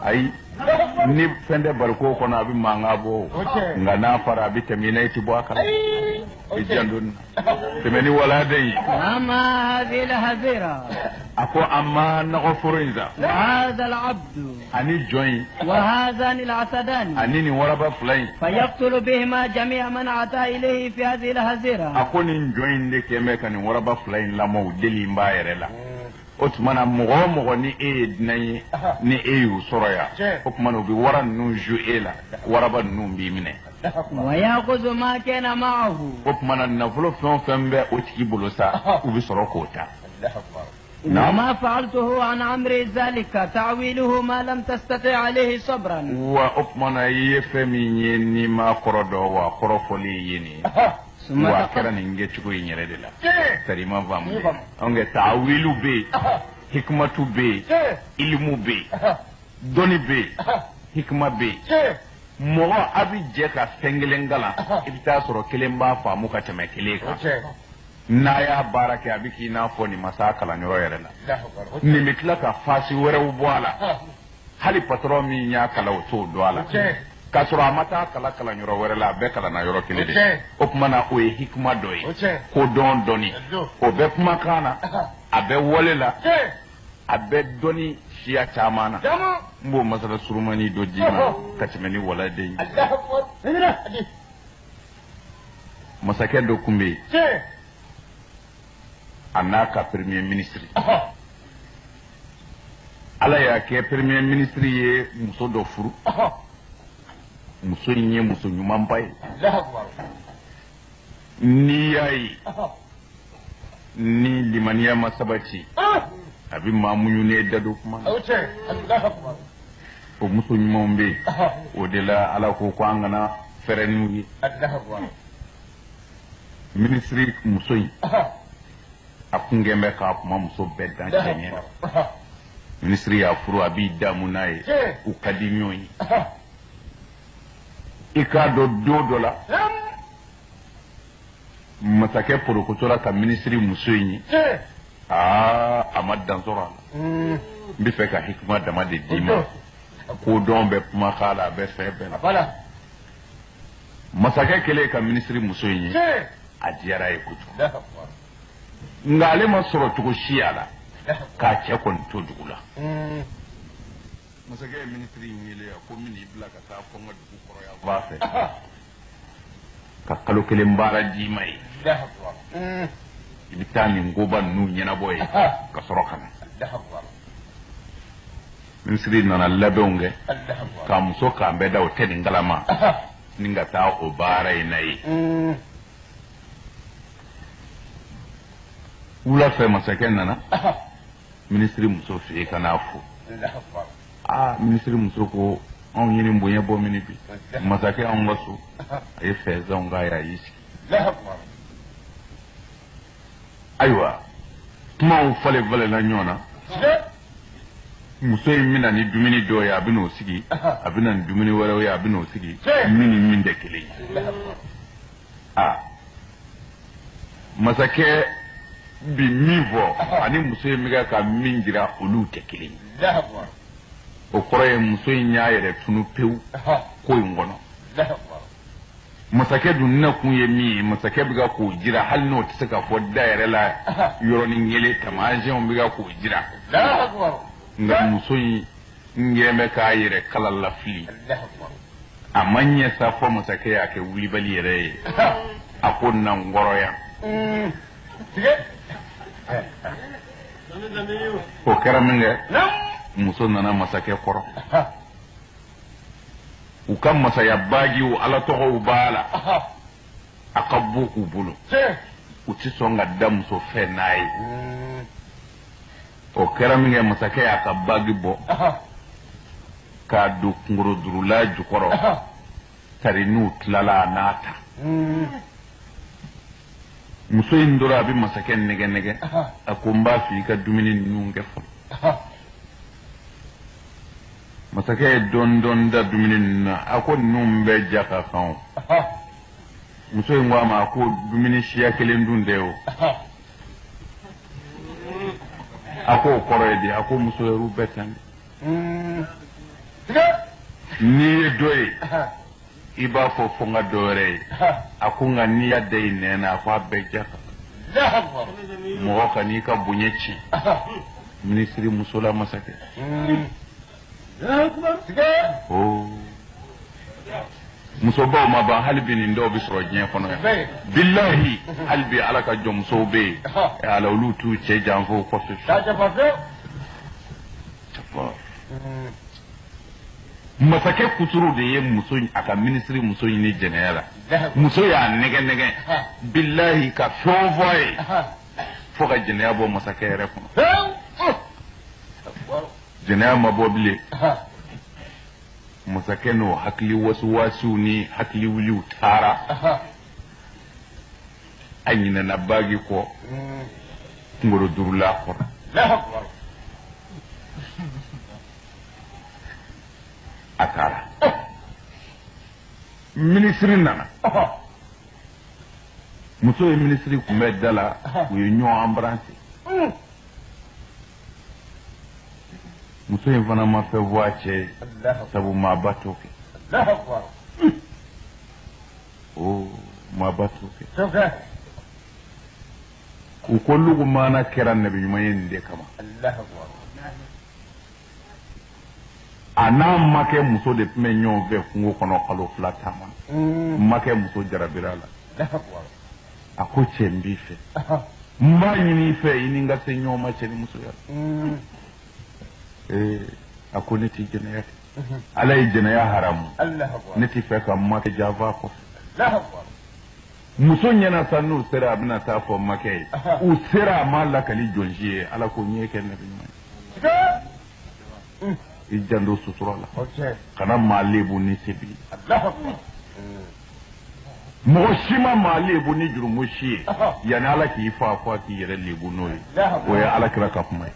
ay ni fende barko kono abi mangabo ngana fara abi temina iti boaka ijandun temeni wala dai أما هذه الهزيرة ako amma nagofurinza وهذا العبد ani join وهذان العسدان ani ni waraba fly فيقتل بهما جميع من أتى إليه في هذه الهزيرة ako ni join de keme kan waraba fly la mo deli mbayere la otmana mogo ni dinay ni yu soroya okmano bi waran nu juela waraba nu bi mine ويأخذ ما كان معه okmana na fulo fembe otiki bolosa ubi sorokota وما فعلته عن أمر ذلك تعويله ما لم تستطع عليه صبرا وأكمنا يفهمي ni ma korodo wa korofoli yini wa kera ninge chuko yinyere de la sarima vamu onge ta'wilu be hikmatu be ilmu be doni be hikma be mo abi je ka fengelengala ibita soro kelemba famu ka teme keleka na ya barake abiki na fo ni masaka la nyoro yere la ni mitla ka fasi were ubwala hali patron mi nya kala to doala ka soro amata kala nyoro were la be kala na yoro kilede opmana o e hikma doyi ko don doni o be kuma kana abe wolela abe doni siya chamana mbo masala surumani do jima katimeni wala de masake do kumbe anaka premier ministre ala ya ke premier ministre ye muso do furu muso nye muso nyuma mbai ni yayi ni limaniya masabati abi mamunyu ne dado kuma o muso nyuma mbe o de la ala ko ko angana ferenu ministre muso yi akungembe ka kuma muso bedan chenye ministry ya furu abi damu naye ukadinyo yi ikado dola masake porokotora ka ministry muso yi amad danzora bi fe ka hikma dama de dima ko don be kuma kala be fe be masake kele ka ministry muso yi ajiyara ikutu ngale masoro tuko shiala ka ce kon to dugula masage ministry ngile ko mini blaka ta ko ngad ku koro ya bafe ka kalo kele mbara di mai ibitani ngoban nu nyana boy ka soro kana ministry nana labonge ka muso ka mbeda o tedi ngalama ninga ta o bara inai wula fe masake nana ministry muso fe kana fu ministry muso ko on yini mboye bo mini bi masake on wasu ay fe zonga ya yiski aywa tuma o fale vale la nyona muso mina ni dumini do ya bino sigi abina dumini wara ya bino sigi mini minde kele masake bi mivo ani muso miga ka mingira olu tekili o koroye muso nyaayere tunu pew ko ngono masake dun na kun ye mi masake biga ko jira hal no tsaka fo daire la yoro ni ngele tamaje on biga ko jira nga muso ngeme ka yere kala la fili amanya sa fo masake ya ke wuli bali yere akon na ngoro ya o kɛra min kɛ muso nana masakɛ kɔrɔ u ka masaya bagiw ala tɔgɔw b'a la a ka bɔ u bolo u ti sɔn ka da muso fɛ n'a ye o kɛra min kɛ masakɛ y'a ka bagi bɔ k'a don kungorodurula jukɔrɔ tari n'u tilala a n'a ta muso in dora abi masakɛ nɛgɛ a ko n b'a f'i ka dumuni ninnu kɛ fɔlɔ masakɛ ye dɔɔni da dumuni ninnu na a ko ninnu bɛ ja ka kan o muso in ko a ma a ko dumuni siya kelen dun tɛ o a ko o kɔrɔ ye di a ko muso yɛrɛ bɛɛ tan n'i ye dɔ ye i b'a fɔ fo n ka dɔ wɛrɛ ye a ko nka n'i y'a da i nɛn na a ko a bɛɛ ja kan mɔgɔ ka n'i ka bonya tiɲɛ minisiri musola masakɛ musobaw ma ban hali bi nin dɔw bɛ sɔrɔ diɲɛ kɔnɔ yan bilahi hali bi ala ka jɔnmusow bɛ yen ala olu t'u cɛ janfo kɔfɛ masakɛ kuturu de ye muso a ka minisiri muso ɲini jɛnɛya la muso y'a nɛgɛ nɛgɛ bilahi ka fɛn fɔ a ye fo ka jɛnɛya bɔ masakɛ yɛrɛ kɔnɔ jɛnɛya ma bɔ bilen masakɛ n'o hakili wasuwasiw ni hakili wuliw taara a ɲinɛna baagi kɔ kunkolo durula kɔrɔ a taara minisiri nana muso ye minisiri kunbɛ da la u ye ɲɔgɔn embrasser muso in fana ma fɛ fɔ a cɛ ye sabu maaba t'o kɛ maaba t'o kɛ u ko lugumana kɛra nabi ɲuman ye nin de kama a n'a ma kɛ muso de tun bɛ ɲɔgɔn fɛ kungo kɔnɔ kalo 2 taama ma kɛ muso jarabira la a ko cɛ n b'i fɛ n b'a ɲini i fɛ i ni n ka se ɲɔgɔn ma cɛ ni musoya a ko ne tɛ jɛnɛya kɛ ala ye jɛnɛya haramu ne tɛ fɛ ka makɛ janfa kɔfɛ muso ɲɛna sa n'u sera a bɛna taa fɔ makɛ ye u sera a ma lakali jɔnsi ye ala ko ɲɛ kɛ nabi ɲuman ye i janto sutura la kana maa lebu ni sebi mɔgɔ si ma maa lebu ni jurumu si ye yanni ala k'i fa fɔ a k'i yɛrɛ lebu n'o ye o ye ala kira ka kuma ye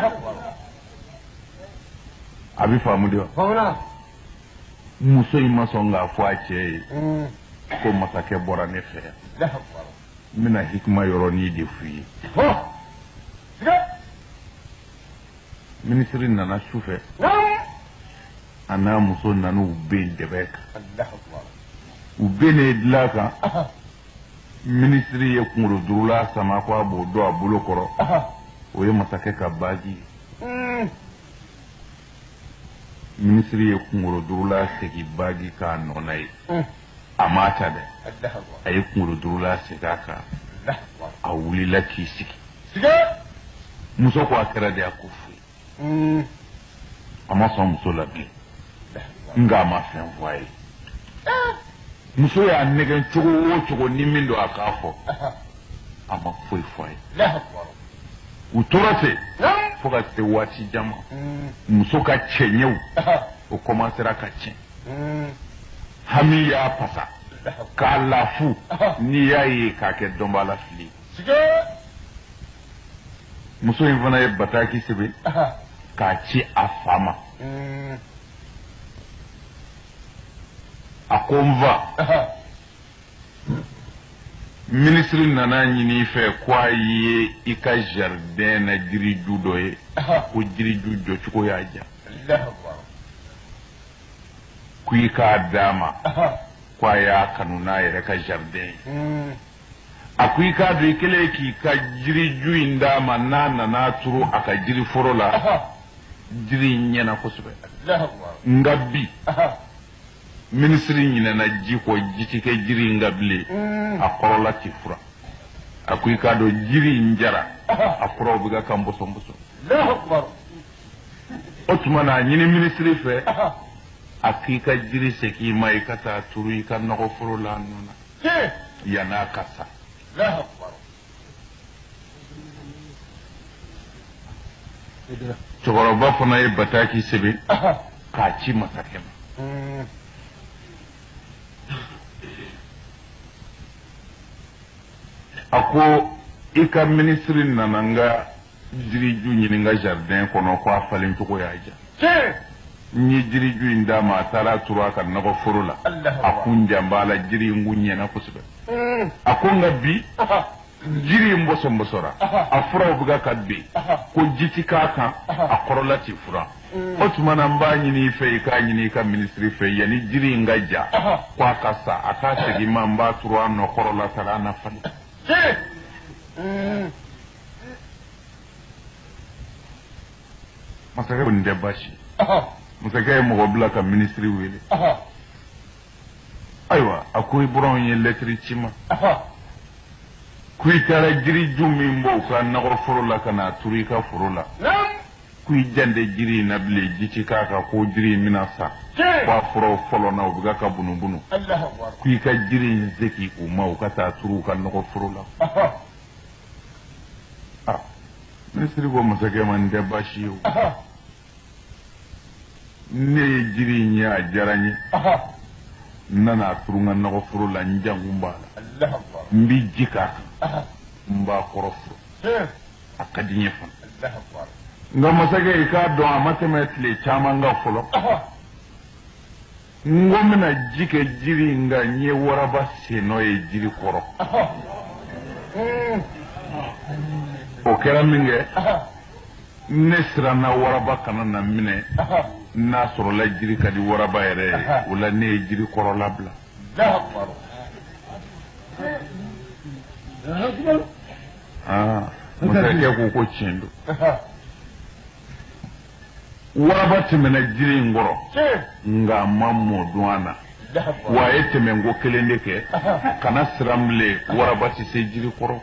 a bɛ faamu de wa muso in ma sɔn k'a fɔ a cɛ ye ko masakɛ bɔra ne fɛ yan n bɛna hikima yɔrɔnin de f'u ye minisiri nana su fɛ a n'a muso nan'u ben dɛbɛ kan u benen dilan kan minisiri ye kunkolo durula sama ko a b'o dɔn a bolo kɔrɔ o ye masakɛ ka baagi ye minisiri ye kunkolo durula segin baagi k'a nɔna ye a ma ta dɛ a ye kunkolo durula segin a kan a wulila k'i sigi muso ko a kɛra de a ko foyi a ma sɔn muso la bilen nka a ma fɛn fɔ a ye muso y'a nɛgɛn cogo o cogo ni min don a k'a fɔ a ma foyi fɔ a ye u tora ten fo ka se waati jan ma muso ka cɛɲɛw o komansera ka tiɲɛ hami y'a pasa k'a lafu n'i y'a ye k'a kɛ dɔnbala fili muso in fana ye bataki sɛbɛn k'a ci a fa ma a ko n fa minisiri nana ɲini i fɛ ko a ye i ka jardin na jiriju dɔ ye ko jiriju jɔcogo y'a ja ko i k'a d'a ma ko a y'a kanu n'a yɛrɛ ka jardin ye a ko i k'a dɔn i kɛlen k'i ka jiriju in d'a ma n'a nana turu a ka jiriforo la jiri in ɲɛna kosɛbɛ nka bi minisiri ɲinɛna ji kɔ ji tɛ kɛ jiri in ka bilen a kɔrɔla tɛ fura a ko i k'a dɔn jiri in jara a kɔrɔw bɛ ka kan bɔsɔn bɔsɔn o tuma na a ɲini minisiri fɛ a k'i ka jiri segin i ma i ka taa turu i ka nɔgɔforo la nɔ na yann'a ka sa cɛkɔrɔba fana ye bataki sɛbɛn k'a ci masakɛ ma a ko i ka minisiri nana n ka jiriju ɲini n ka jardin kɔnɔ ko a falen cogo y'a ja n ye jiriju in d'a ma a taara turu a ka nɔgɔforo la a kun janb'a la jiri in kun ɲɛna kosɛbɛ a ko nka bi jiri in bɔsɔn bɔsɔra a furaw bɛ ka ben ko ji ti k'a kan a kɔrɔla ti fura o tuma na n b'a ɲini i fɛ i k'a ɲini i ka minisiri fɛ yanni jiri in ka ja ko a ka sa a k'a segin ma n b'a turu a nɔkɔrɔ la sara a na falen. masakɛ ko nin tɛ baasi masakɛ ye mɔgɔ bila ka minisiri wele ayiwa a ko i bɔra ye lɛtiri ci ma ko i taara jiri ju min b'o ka nɔgɔforo la ka na turu i ka foro la ko i jande jiri in na bilen ji ci k'a kan ko jiri in bɛna sa ko a furaw fɔlɔ na u bɛ ka bunubunu ko i ka jiri in segin u ma u ka taa turu u ka nɔgɔforo la minisiri ko masakɛ ma nin tɛ baasi ye o ne ye jiri in ye a diyara n ye n nana a turu n ka nɔgɔforo la n jankun b'a la n bɛ ji k'a kan n b'a kɔrɔ foro a ka di n ye fana nka masakɛ i k'a dɔn a ma tɛmɛ tile caman kan fɔlɔ n ko n bɛna ji kɛ jiri in kan n ye waraba sen nɔ ye jiri kɔrɔ o kɛra min kɛ ne siranna waraba kana na minɛ n'a sɔrɔla jiri ka di waraba yɛrɛ ye o la ne ye jiri kɔrɔ labila masakɛ ko ko tiɲɛ don waraba tɛmɛna jiri in kɔrɔ nka a ma mɔ dun a na wa a ye tɛmɛnko kelen de kɛ kana siran bilen waraba tɛ se jiri kɔrɔ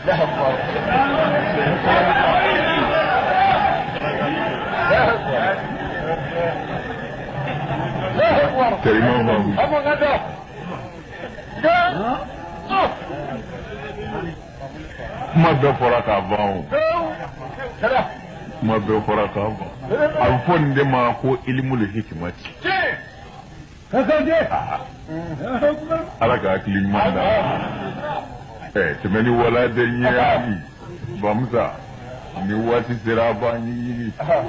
kuma bɛɛ fɔra k'a ban o kuma bɛɛ fɔra k'a ban a bɛ fɔ nin de ma ko ilimul hikimati ala ka hakili ɲuman da tɛmɛ ni wala de ɲɛ bamusa ni waati sera a b'an ɲini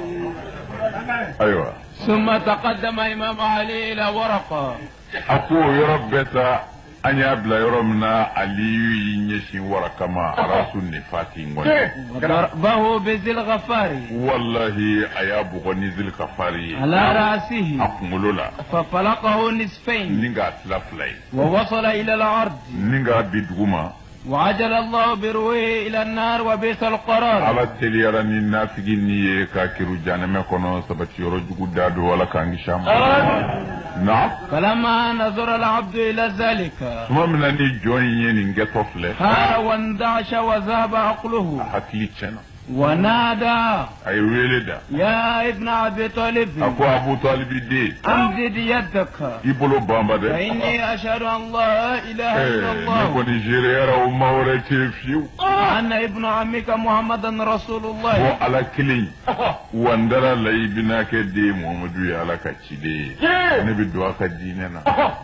ayiwa. ثم تقدم إمام علي إلى ورقة. أقول يا رب أن يبلغ يرمنا علي يشين ورقة ما رأس النفاتين ضربه بذي الغفار والله أيابو غني ذي الغفار على رأسه أقول لا ففلقه نصفين نينغا تلافلاي ووصل إلى الأرض نينغا بدغما وعجل الله بروحه إلى النار وبئس القرار. على تليراني نافجيني كاكيرو جانم كونو سبتي يرجو دادو ولا كان شام. نعم. فلما نظر العبد إلى ذلك. ثم من أني جوني نجتوفله. ها واندعش وذهب عقله. حكيتنا. ونادى أي ولدا يا ابن أبي طالب أكو أبو طالب دي أمدد يدك يبلو بامبا ده فإني أشهد أن لا إله إلا الله نكون نيجيريا وما ورتي فيو أنا ابن عمك محمد رسول الله وعلى كلين واندرا لي بناك دي محمد على كتشدي نبي دعاء ديننا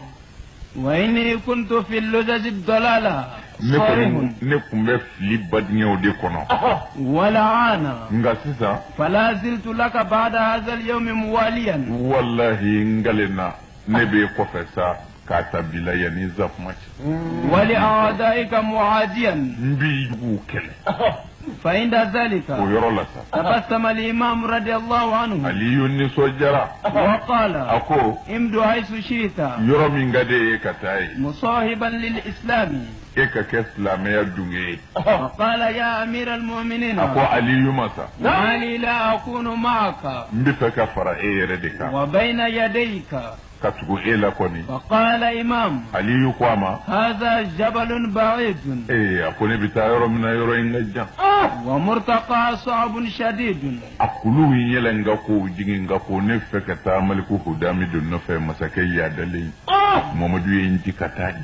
وإني كنت في اللجج الضلالة نكون بفلي بدنيا ودي كونو ولعانا نغاسيسا فلا زلت لك بعد هذا اليوم مواليا والله نغالنا نبي كوفيسا كاتبلا يعني زفماتش ولأعدائك معاديا نبي يوكل فعند ذلك تبسم الإمام رضي الله عنه علي النسو جرى وقال أكو امدو حيث شئت يرى من غدي كتاي مصاحبا للإسلام إيكا كإسلامية دوني وقال يا أمير المؤمنين أكو علي يمسا وعلي لا أكون معك مبفك فرعي ردك وبين يديك كتبو إلا كوني فقال إمام علي يقواما هذا جبل بعيد إيه أكوني بتا يرى من يرى إنجا ومرتقى صعب شديد أكلوه يلنغاكو جينغاكو نفك تاملكو هدامي دون نفع مساكي يادلي ممدو ينجي كتاي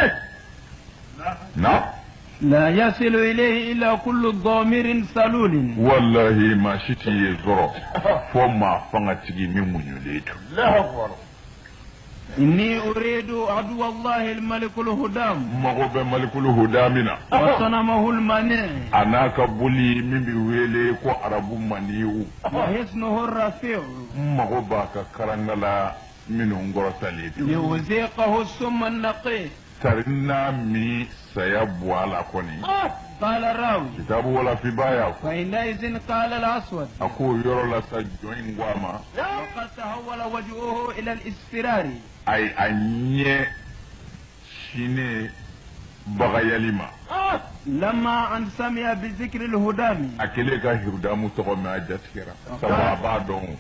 نعم لا يصل إليه إلا كل ضامر سلول والله ما شتي يزرو فما فنغتي من يليتو لا أكبر إني أريد عدو الله الملك الهدام مغوب ملك الهدامنا وصنمه المنع أنا كبولي من بيويلي كو عربو منيو وحسنه الرفيع مغوبا كرنغلا من انغرسالي ليوزيقه السم النقي ترنا مي سيبو على كوني قال الراوي كتاب ولا في بايا فحينئذ قال الأسود أقول يرى لسجوين وما وقد تحول وجهه إلى الإصفرار أي أني شيني بغياليما لما أن سمع بذكر الهدام أكلك هردامو تغمى جسكرا سبع بعضهم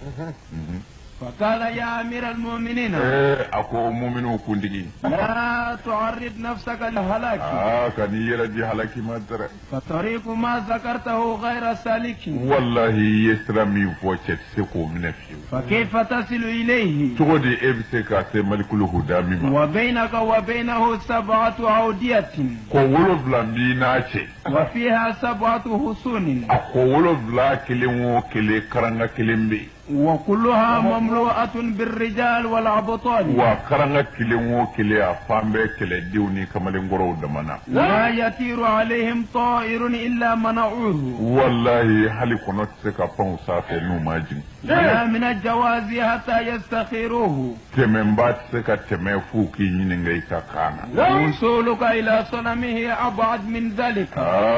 فقال يا أمير المؤمنين أكو مؤمن كندي لا تعرض نفسك للهلاك كان يردي هلاكي ما ترى فطريق ما ذكرته غير سالك والله يسرمي فوشت سيكو من فيو فكيف تصل إليه تغدي إبسكا سيمالك الهدامي وبينك وبينه 7 أودية كولو بلامبي ناتي وفيها 7 حصون أكولو بلا كلمو كلي كرنغا كلمبي وكلها مملوءة بالرجال والأبطال وكرنغا كلمو كلي أفامبي كلي ديوني كمالنغورو دمانا لا يطير عليهم طائر إلا منعوه والله هل كنت سكا فانسافي نوماجين لا من الجواز حتى يستخيروه تمن بات سكا تمفوكي ينغي كاكانا وصولك إلى صنمه أبعد من ذلك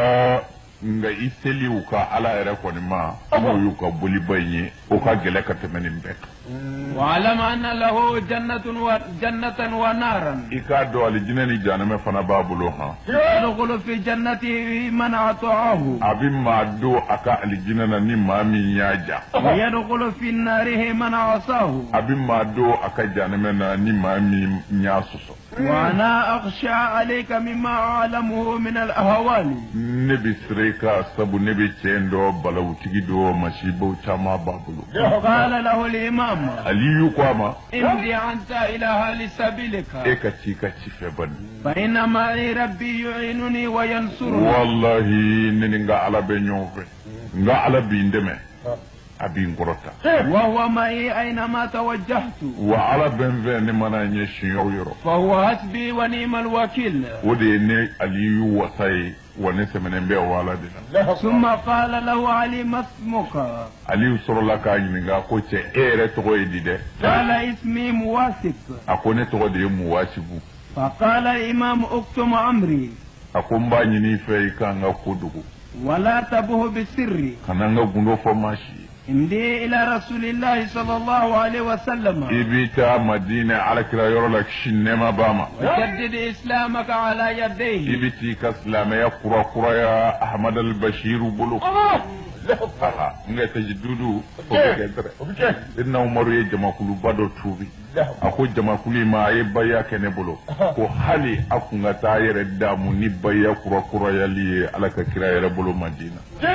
nga iseli uka ala yɛrɛ kɔni ma n'o y'u ka boli ba in ye o ka gɛlɛ ka tɛmɛ nin bɛɛ kan. wa'lam anna lahu jannatan wa naran. i k'a dɔn alijinɛ ni jahanama fana b'a bolo han. yadkhulu fi jannatihi man ata'ahu. a bɛ maa don a ka alijinɛ na ni maa min y'a ja. wa yadkhulu fi narihi man asahu. a bɛ maa don a ka jahanama na ni maa min y'a sɔsɔ. وأنا أخشى عليك مما أعلمه من الأهوال. نبي سريكا سبو نبي تشندو بلوتيكي دو ماشيبو تشاما بابلو. قال له الإمام علي يقاما امضي أنت إلى أهل سبيلك. إكتشي كتشي فبن. فإن معي ربي يعينني وينصرني. والله ننغا على بنيوفي. نغا على بيندمي. abin gorota وهو معي أينما توجهت وعلى بنفين منا نشيو يرو فهو حسبي ونعم الوكيل ودي ني علي وصاي ونسمن بي ولدنا ثم قال له علي ما اسمك علي صلى الله عليه كو تشي ايره توي دي ده قال اسمي مواسب اكو تو دي مواسب فقال الإمام اكتم أمري اكو مباني ني في كان كودغو ولا تبه بالسر كانغا غوندو فماشي امضي إلى رسول الله صلى الله عليه وسلم إبيتا مدينة على كلا يرولك شنما باما وجدد إسلامك على يديه إبيتي كسلام يا قرى يا أحمد البشير بلو nga tajidudu obikedre inna umaru ye jamakulu bado tubi ako jamakulu ma ye baya kene bolo ko hali akunga ta yere damu ni baya kura yali ala ka kira yere bolo madina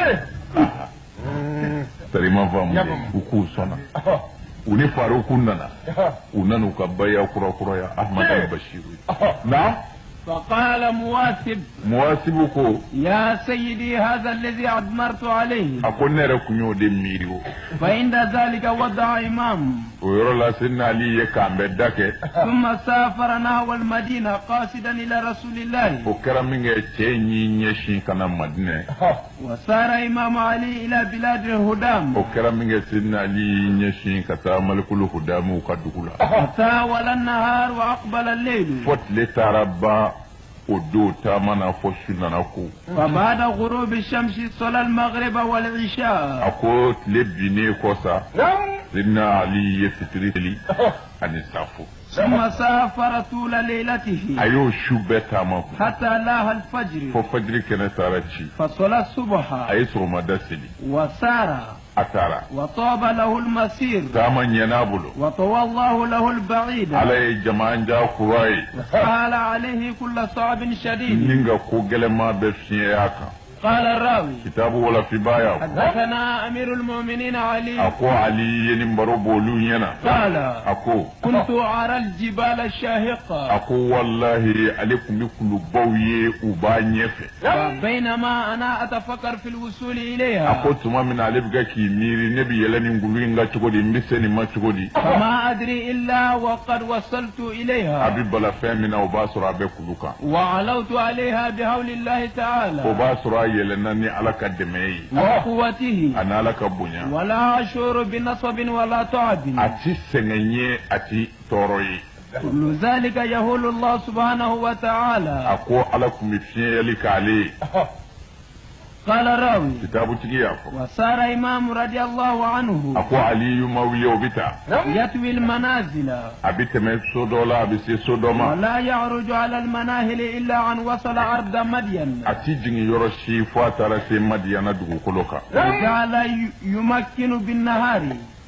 tarima famu uku sona uni faruku nana unanu ka baya kura ya ahmad al-bashir na فقال مواسبكو يا سيدي هذا الذي أدمرت عليه أكون نركنيو دي ميريو فعند ذلك وضع إمام ويرى الله سنة علي يكام بدك ثم سافر نحو المدينة قاصدا إلى رسول الله وكرم من يتشيني نيشين كان مدينة وسار إمام علي إلى بلاد الهدام وكرم من سنة علي نيشين كتا ملك الهدام وكدخلا فتاول النهار وأقبل الليل فتل تربا ودو تامنا فوشنا نكو فبعد غروب الشمس صلى المغرب والعشاء أقول لبني كوسا سنة علي يفتري لي أن يسافو ثم سافر طول ليلته أيو شوبتا مكو حتى لاها الفجر ففجر كان سارتشي فصلى الصبح أي سوما دسلي وسار أتارا وطاب له المسير تامن ينابلو وطوى الله له البعيد على جمان جا كراي وسهل عليه كل صعب شديد نينغا كوغل ما بفنياكا قال الراوي كتاب ولا في بايا حدثنا أمير المؤمنين علي أكو علي ينبرو بولو ينا قال أكو كنت أرى الجبال الشاهقة أكو والله عليكم يكل بوي وبانيف بينما أنا أتفكر في الوصول إليها أكو تما من عليك كي ميري نبي يلاني نقولين غا تقولي مبسني ما تقولي فما أدري إلا وقد وصلت إليها أبي بلا فهمنا وباسر أبي كلوكا وعلوت عليها بحول الله تعالى وباسر يلناني على كدمي وقوته أنا على كبنيا ولا أشعر بنصب ولا تعب أتي سنيني أتي توروي كل ذلك يهول الله سبحانه وتعالى أكو على كمفين يلك عليه قال راوي kitabu tigi ya fo وصار إمام رضي الله عنه ako aliyu mawiyo bita يتوي المنازل abiteme sodola abisi sodoma ولا يعرج على المناهل إلا عن وصل أرض مدين ati jingi yoro shi fo atara se madiyana dugukolo kan وجعل يمكن بالنهار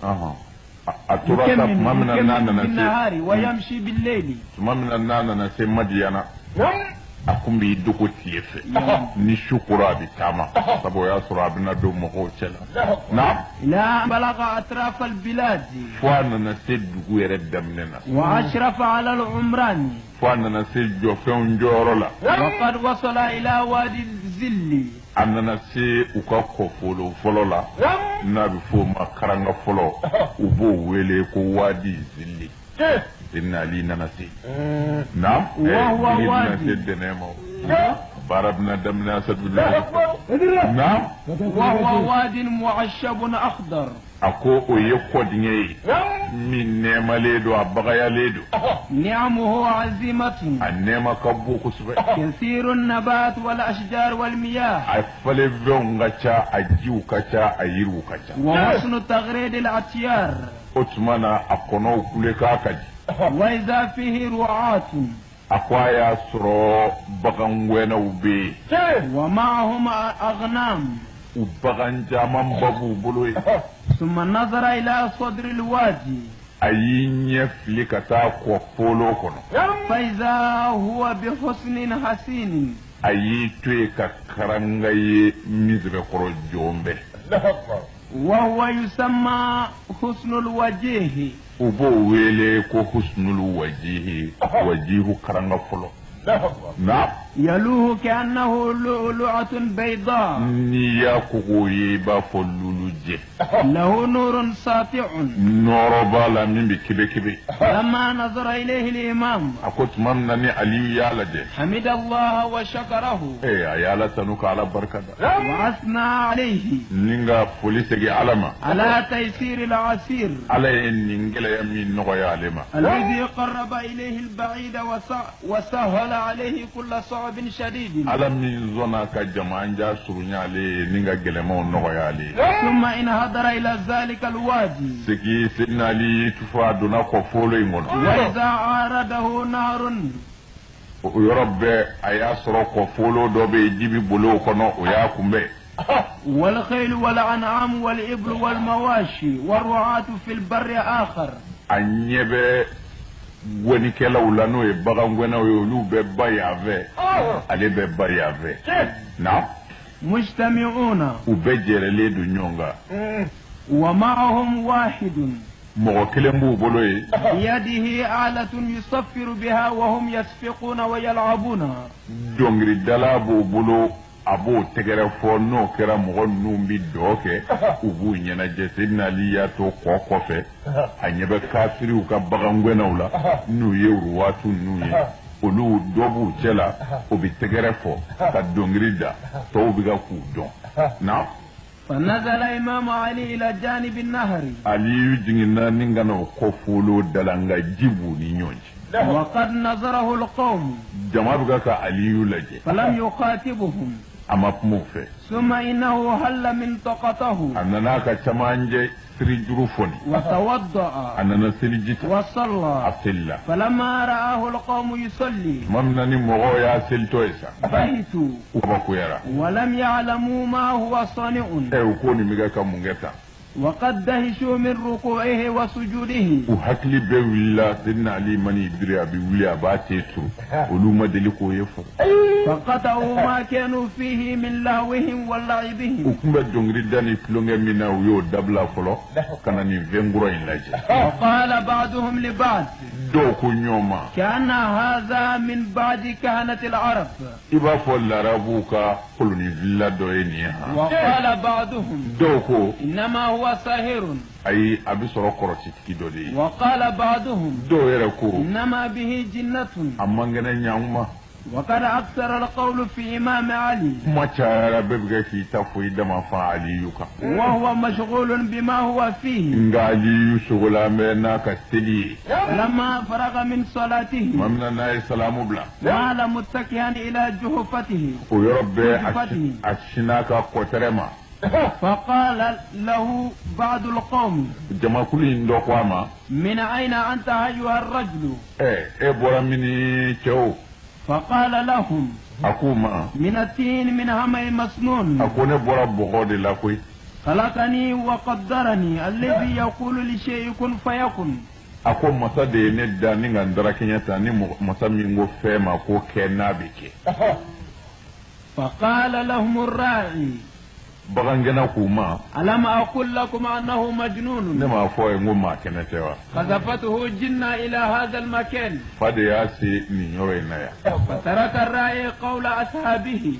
aturata tuma mina nana بالنهار se ويمشي بالليل tuma mina nana se madiyana akumbi dugu tile fɛ ni shukura bi taama sabu ya sɔrɔ a bɛna don mɔgɔw cɛla na إلى بلغ أطراف البلاد fo a nana se dugu yɛrɛ daminɛ na وأشرف على العمران fo a nana se jɔfɛnw jɔyɔrɔ la وقد وصل إلى وادي الزل a nana se u ka kɔfolo fɔlɔ la n'a bɛ fɔ o ma karanga fɔlɔ u b'o wele ko wadi zilli Sidna Ali nana se na Wa nana se dɛnɛ ma baara bɛna daminɛ asadulilayi na وهو واد معشب أخضر a ko o ye kɔdingɛ ye min nɛɛmalen don a bagayalen don نعمه عزيمة a nɛɛma ka bon kosɛbɛ كثير النبات والأشجار والمياه a falenfɛnw ka ca a jiw ka ca a yiriw ka ca وحسن تغريد الأطيار o tuma na a kɔnɔw kulekan ka di وإذا فيه رعاة a ko a y'a sɔrɔ bagan wɛnɛw bɛ yen ومعهم أغنام u bagan caman ba b'u bolo ye ثم نظر إلى صدر الوادي a y'i ɲɛ fili ka taa kɔ polo kɔnɔ فإذا هو بحسن حسين a y'i to yen ka karanga ye min sɛbɛkɔrɔ jɔn bɛɛ وهو يسمى حسن الوجه u b'o wele ko husnul wajihi wajihu karanga fɔlɔ na يلوه كأنه لؤلؤة بيضاء n'i y'a kogo ye i b'a fɔ lulu jɛ له نور ساطع nɔɔrɔ b'a la min bɛ kebe لما نظر إليه الإمام a ko tuma min na ni aliyu y'a lajɛ حمد الله وشكره a y'ala tanu ka ala barika da وأثنى عليه ni ka foli segin ala ma على تيسير العسير ala ye nin gɛlɛya min nɔgɔya ale ma الذي قرب إليه البعيد وسهل عليه كل صعب شديد ala min zɔnna ka jamanja surunya ale ye ni ka gɛlɛmaw nɔgɔya ale ye ثم انحدر إلى ذلك الوادي segi sidina ali tufu a donna kɔ folo in kɔnɔ وإذا عارضه نهر o yɔrɔ bɛɛ a y'a sɔrɔ kɔ folo dɔ bɛ yen ji bɛ bolo o kɔnɔ o y'a kunbɛn والخيل والأنعام والإبل والمواشي والرعاة في البر آخر a ɲɛ bɛ gɔnikɛlaw la n'o ye bagan gɔnnaw ye olu bɛ ba yan fɛ ale bɛ ba yan fɛ na مجتمعون u bɛɛ jɛrɛlen don ɲɔgɔn kan ومعهم واحد mɔgɔ kelen b'u bolo ye بيده آلة يصفر بها وهم يسفقون ويلعبون dɔnkiridala b'u bolo a b'o tɛgɛrɛ fɔ n'o kɛra mɔgɔ ninnu bi dɔ kɛ u b'u ɲɛnajɛ sidina ali y'a to kɔ kɔfɛ a ɲɛ bɛ kafiriw ka bagan gɛnnaw la n'u ye ruwaatu ninnu ye olu dɔ b'u cɛ la o bɛ tɛgɛrɛ fɔ ka dɔnkili da tɔw bɛ ka k'u dɔn na فنزل إمام علي إلى جانب النهر aliyu jiginna ni ka na o kɔ folo dala nka ji b'u ni ɲɔgɔn cɛ وقد نظره القوم jama bɛ ka aliyu lajɛ فلم يخاطبهم a ma kuma u fɛ ثم إنه هل منطقته a nana ka camancɛ siri juru fɔni وتوضأ a nana seliji ta a وصلى selila فلما رآه القوم يصلي tuma min na ni mɔgɔw y'a selitɔ ye sa بهتوا u kabakoyara ولم يعلموا ما هو صانع u ko nin bɛ ka mun kɛ tan وقد دهشوا من ركوعه وسجوده u hakili bɛɛ wulila sidina ali mani biri a bɛ wuli a b'a te turu olu ma deli k'o ye fɔlɔ فقطعوا ما كانوا فيه من لهوهم u ولعبهم tun bɛ dɔnkili da ni tulonkɛ min na u y'o dabila fɔlɔ ka na nin fɛnkura in lajɛ وقال بعضهم لبعض dɔw ko ɲɔgɔn ma كان هذا من بعد كهنة العرب i b'a fɔ larabuw ka kolonifila dɔ ye nin ye han وقال بعضهم dɔw ko إنما هو ساهر ayi a bɛ sɔrɔ kɔrɔsitigi dɔ de ye وقال بعضهم dɔw yɛrɛ ko إنما به جنة a man kɛnɛ ɲan ma وقد أكثر القول في إمام علي ما تشارا ببغا كي تفوي دما فعليك وهو مشغول بما هو فيه علي شغلا منا كستلي لما فرغ من صلاته ممنا ناي سلام بلا مال متكئا إلى جحفته ويربي أشناك قترما فقال له بعض القوم جما كلين دوكواما من أين أنت أيها الرجل بورا مني تشو فقال لهم أكوما من التين من همي مسنون أكون بورا بغودي لاكوي خلقني وقدرني الذي يقول لشيء كن فيكن أكون مسادي ندا نيغا ندراكينيا تاني مسامينغو فيما كو كنابيكي فقال لهم الراعي bagangena kuma ألم أقول لكم أنه مجنون nema fo e nguma kenetewa قذفته جنة إلى هذا المكان fade yasi ni nyore naya فترك الراعي قول أصحابه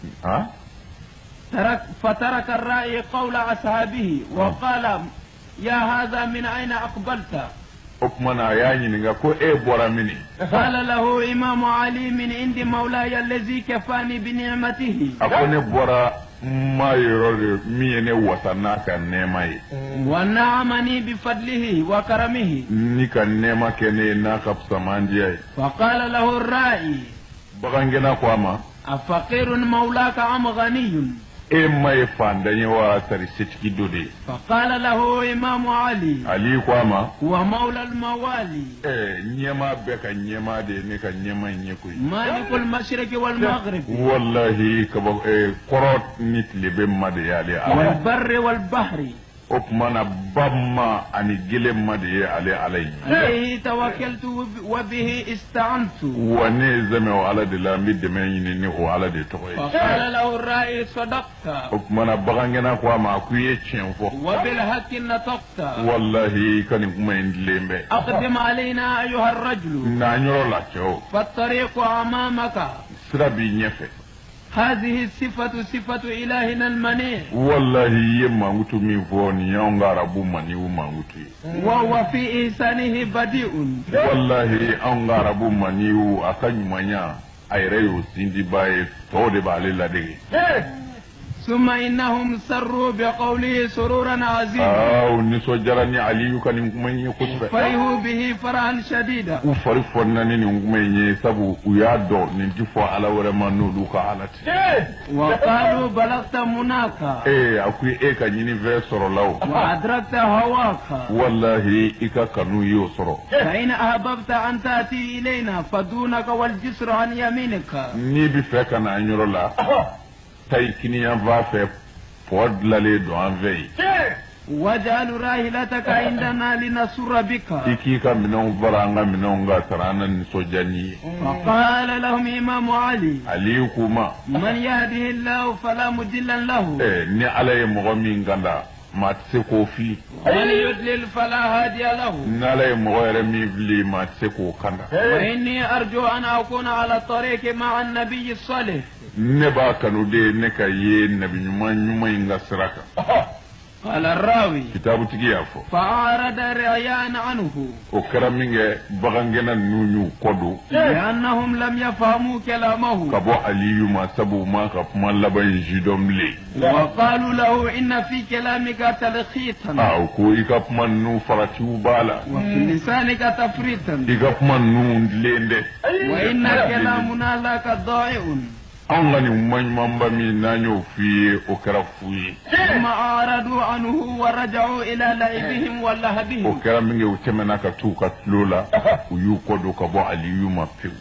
فترك الراعي قول أصحابه وقال يا هذا من أين أقبلت okmana yani ninga ko bora mini قال له إمام علي من عند مولاي الذي كفاني بنعمته akone bora ma yoro miyene wasana kan nema yi ونعمني بفضله وكرمه ni kan nema kene na kapsa mandiye فقال له الراعي bagangena kwama أفقير مولاك أم غني mai fandanye wa sari sitiki dode فقال له إمام علي kwama هو مولى الموالي nyema beka nyema de ne kan nyema nyekui مالك المشرق والمغرب wallahi kaba korot nit lebe made yale والبر والبحر okmana bamma ani gele made ale alay عليه توكلت وبه استعنت wane zame wa ala de la mi de men ni o ala de toy فقال له الرأي صدقت okmana bagangena kwama kuye chenfo وبالحق نطقت wallahi kan kuma indlembe أقدم علينا أيها الرجل na nyoro la cho فالطريق أمامك sirabi nyefe هذه الصفة صفة إلهنا المنيع wallahi yemma ngutu mi voni yonga rabu mani umangutu وهو في إحسانه بديء wallahi anga rabu mani akanyumanya ayreyo sindi bae tode bale ladege ثم إنهم سروا بقوله سرورا عظيما niso jarani aliyu kan kumenye kusbe فرحوا به فرحا شديدا ufari fonnani ni kumenye sabu uyado ni difo ala wore manu duka alati وقالوا بلغت مناك akui ka nyini ve soro law وأدركت هواك wallahi ika kanu yo soro فإن أحببت أن تأتي إلينا فدونك والجسر عن يمينك ni bi fe kana anyoro la tay kiniyan va fe pod lale do en veille واجعل راحلتك عندنا لنسر بك ikika minon baranga minon ga tarana ni sojani فقال لهم إمام علي aliyu kuma من يهده الله فلا مضل له ni alaye mogo min ganda ma tse ko fi ومن يضلل فلا هادي له nalaye mogo yere mi vli ma tse ko kanda وإني أرجو أن أكون على الطريق مع النبي الصالح ne ba kanu de ne ka ye nabi nyuma inga siraka قال الراوي kitabu tigi ya fo فأعرض الرعيان عنه o kera minge bagangena nunyu kodo لأنهم لم يفهموا كلامه kabo aliyu ma sabu ma ka kuma laban jidom le وقالوا له إن في كلامك تلخيطا ko ika kuma nu farati bala وفي لسانك تفريطا ika kuma nu lende وإن كلامنا لك ضائع an gani mamba mi nanyo fi o kera fuyi ثم أعرضوا عنه ورجعوا إلى لعبهم o ولهبهم kera minge o temena ka tu ka lola o yu kodo ka bo aliyu ma fi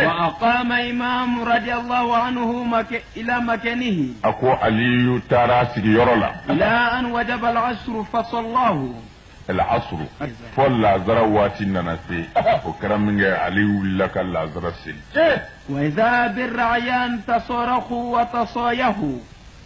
وأقام إمام رضي الله عنه إلى مكانه ako aliyu tara sigi yorola إلى أن وجب العصر فصلاه العصر فلا زرواتي ننسي وكرم من علي لك العذر السن وإذا بالرعيان تصرخوا وتصايحوا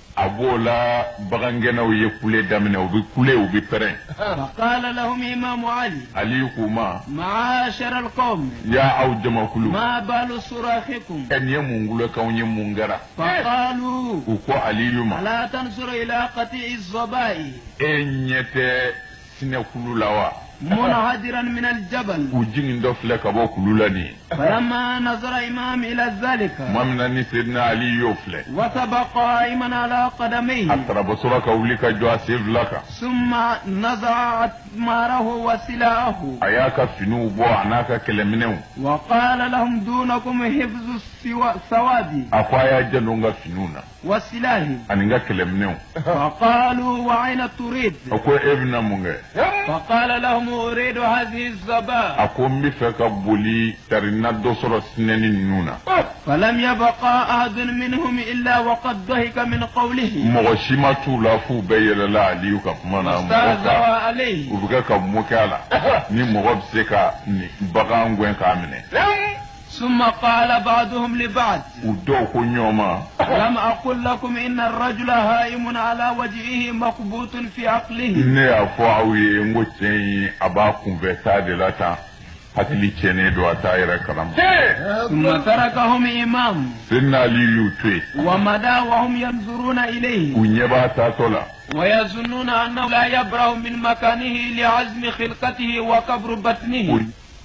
أبولا بغنجنا ويكولي دامنا وبيكولي وبيبرين فقال لهم إمام علي كوما معاشر القوم يا أو جما كلو ما بال صراخكم أن يمونغولا كون يمونغرا فقالوا وكو علي يما ألا تنظر إلى قطيع الظباء أن يتي سنكولو لوا منهدرا من الجبل وجين دو فلك ابو كلولاني فلما نظر إمام إلى ذلك مامنا سيدنا علي يوفل وثبق قائما على قدميه أترى بصرك ولك جواسيف لك ثم نزع أثماره وسلاحه أياك فينو بو عناك كلمنو وقال لهم دونكم حفظ السواد أقوايا جنونغا فينونا والسلاح أنيغا كلمنو فقالوا وعين تريد أقوى ابن مونغا فقال لهم أريد هذه الزبا أقوى مفك بولي ترنا دوسر سنين نونا فلم يبقى أحد منهم إلا وقد ضحك من قوله مغشيما تولافو بيلا لا عليك مانا استهزأ عليه وبكا موكالا ني مغبسكا ني بغان غwen كامنه ثم قال بعضهم لبعض ودوكو نيوما لم أقل لكم إن الرجل هائم على وجهه مخبوط في عقله ne afwawi ngochen aba conversa de lata hakili chene do atayra karam ثم تركهم إمام sinna liyu twe ومدى وهم ينظرون إليه unyeba tatola ويظنون أنه لا يبرأ من مكانه لعزم خلقته وكبر بطنه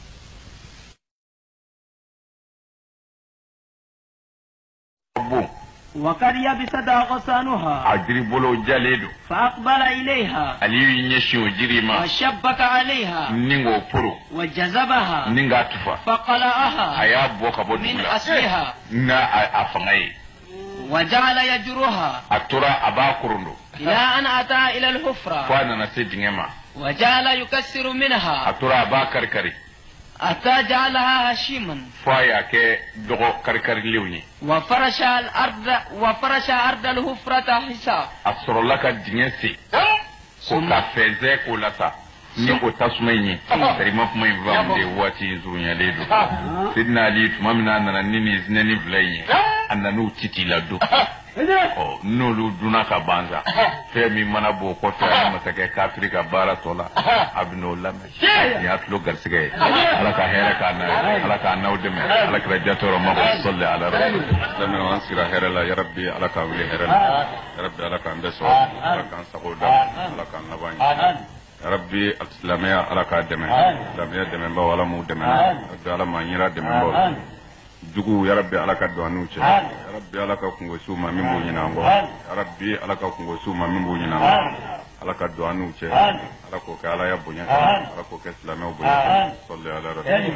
وقد يبسد أغصانها agribolo jaledo فأقبل إليها aliyu nyeshu jirima وشبك عليها ningo puro وجذبها ninga tufa فقلعها aya boka من bodula أصلها na afangai وجعل يجرها atura aba kurundo إلى أن أتى إلى الحفرة kwana na sedingema وجعل يكسر منها atura aba karkari حتى جعلها هشيما faya ke dogo karkari liwni وفرش أرض الحفرة حساب asorolaka dingesi ko ka feze ko lata ni ko tasmaini tarima kuma ivamde wati zunya ledo sidna ali tumamna nana nini zinani vlayi annanu titi lado oh nolu dunaka banza femi mana bo ko ta masake kafiri ka bara tola abno lam ya tlo garsige alaka hera kana alaka nawdeme alaka rajatoro ma salli ala rasul lana wansira hera la ya rabbi alaka wili hera ya rabbi alaka andaso alaka sagoda alaka nabani ya rabbi al-islamiyya alaka deme islamiyya deme ba wala mu deme ala ma nyira deme ba dugu ya rabbi alaka duanu ce ya rabbi alaka kungo suma min bo nyina ngo ya rabbi alaka kungo suma min bo nyina ngo alaka duanu ce alaka ko ala ya bunya alaka ko islamiyya bunya salli ala rasul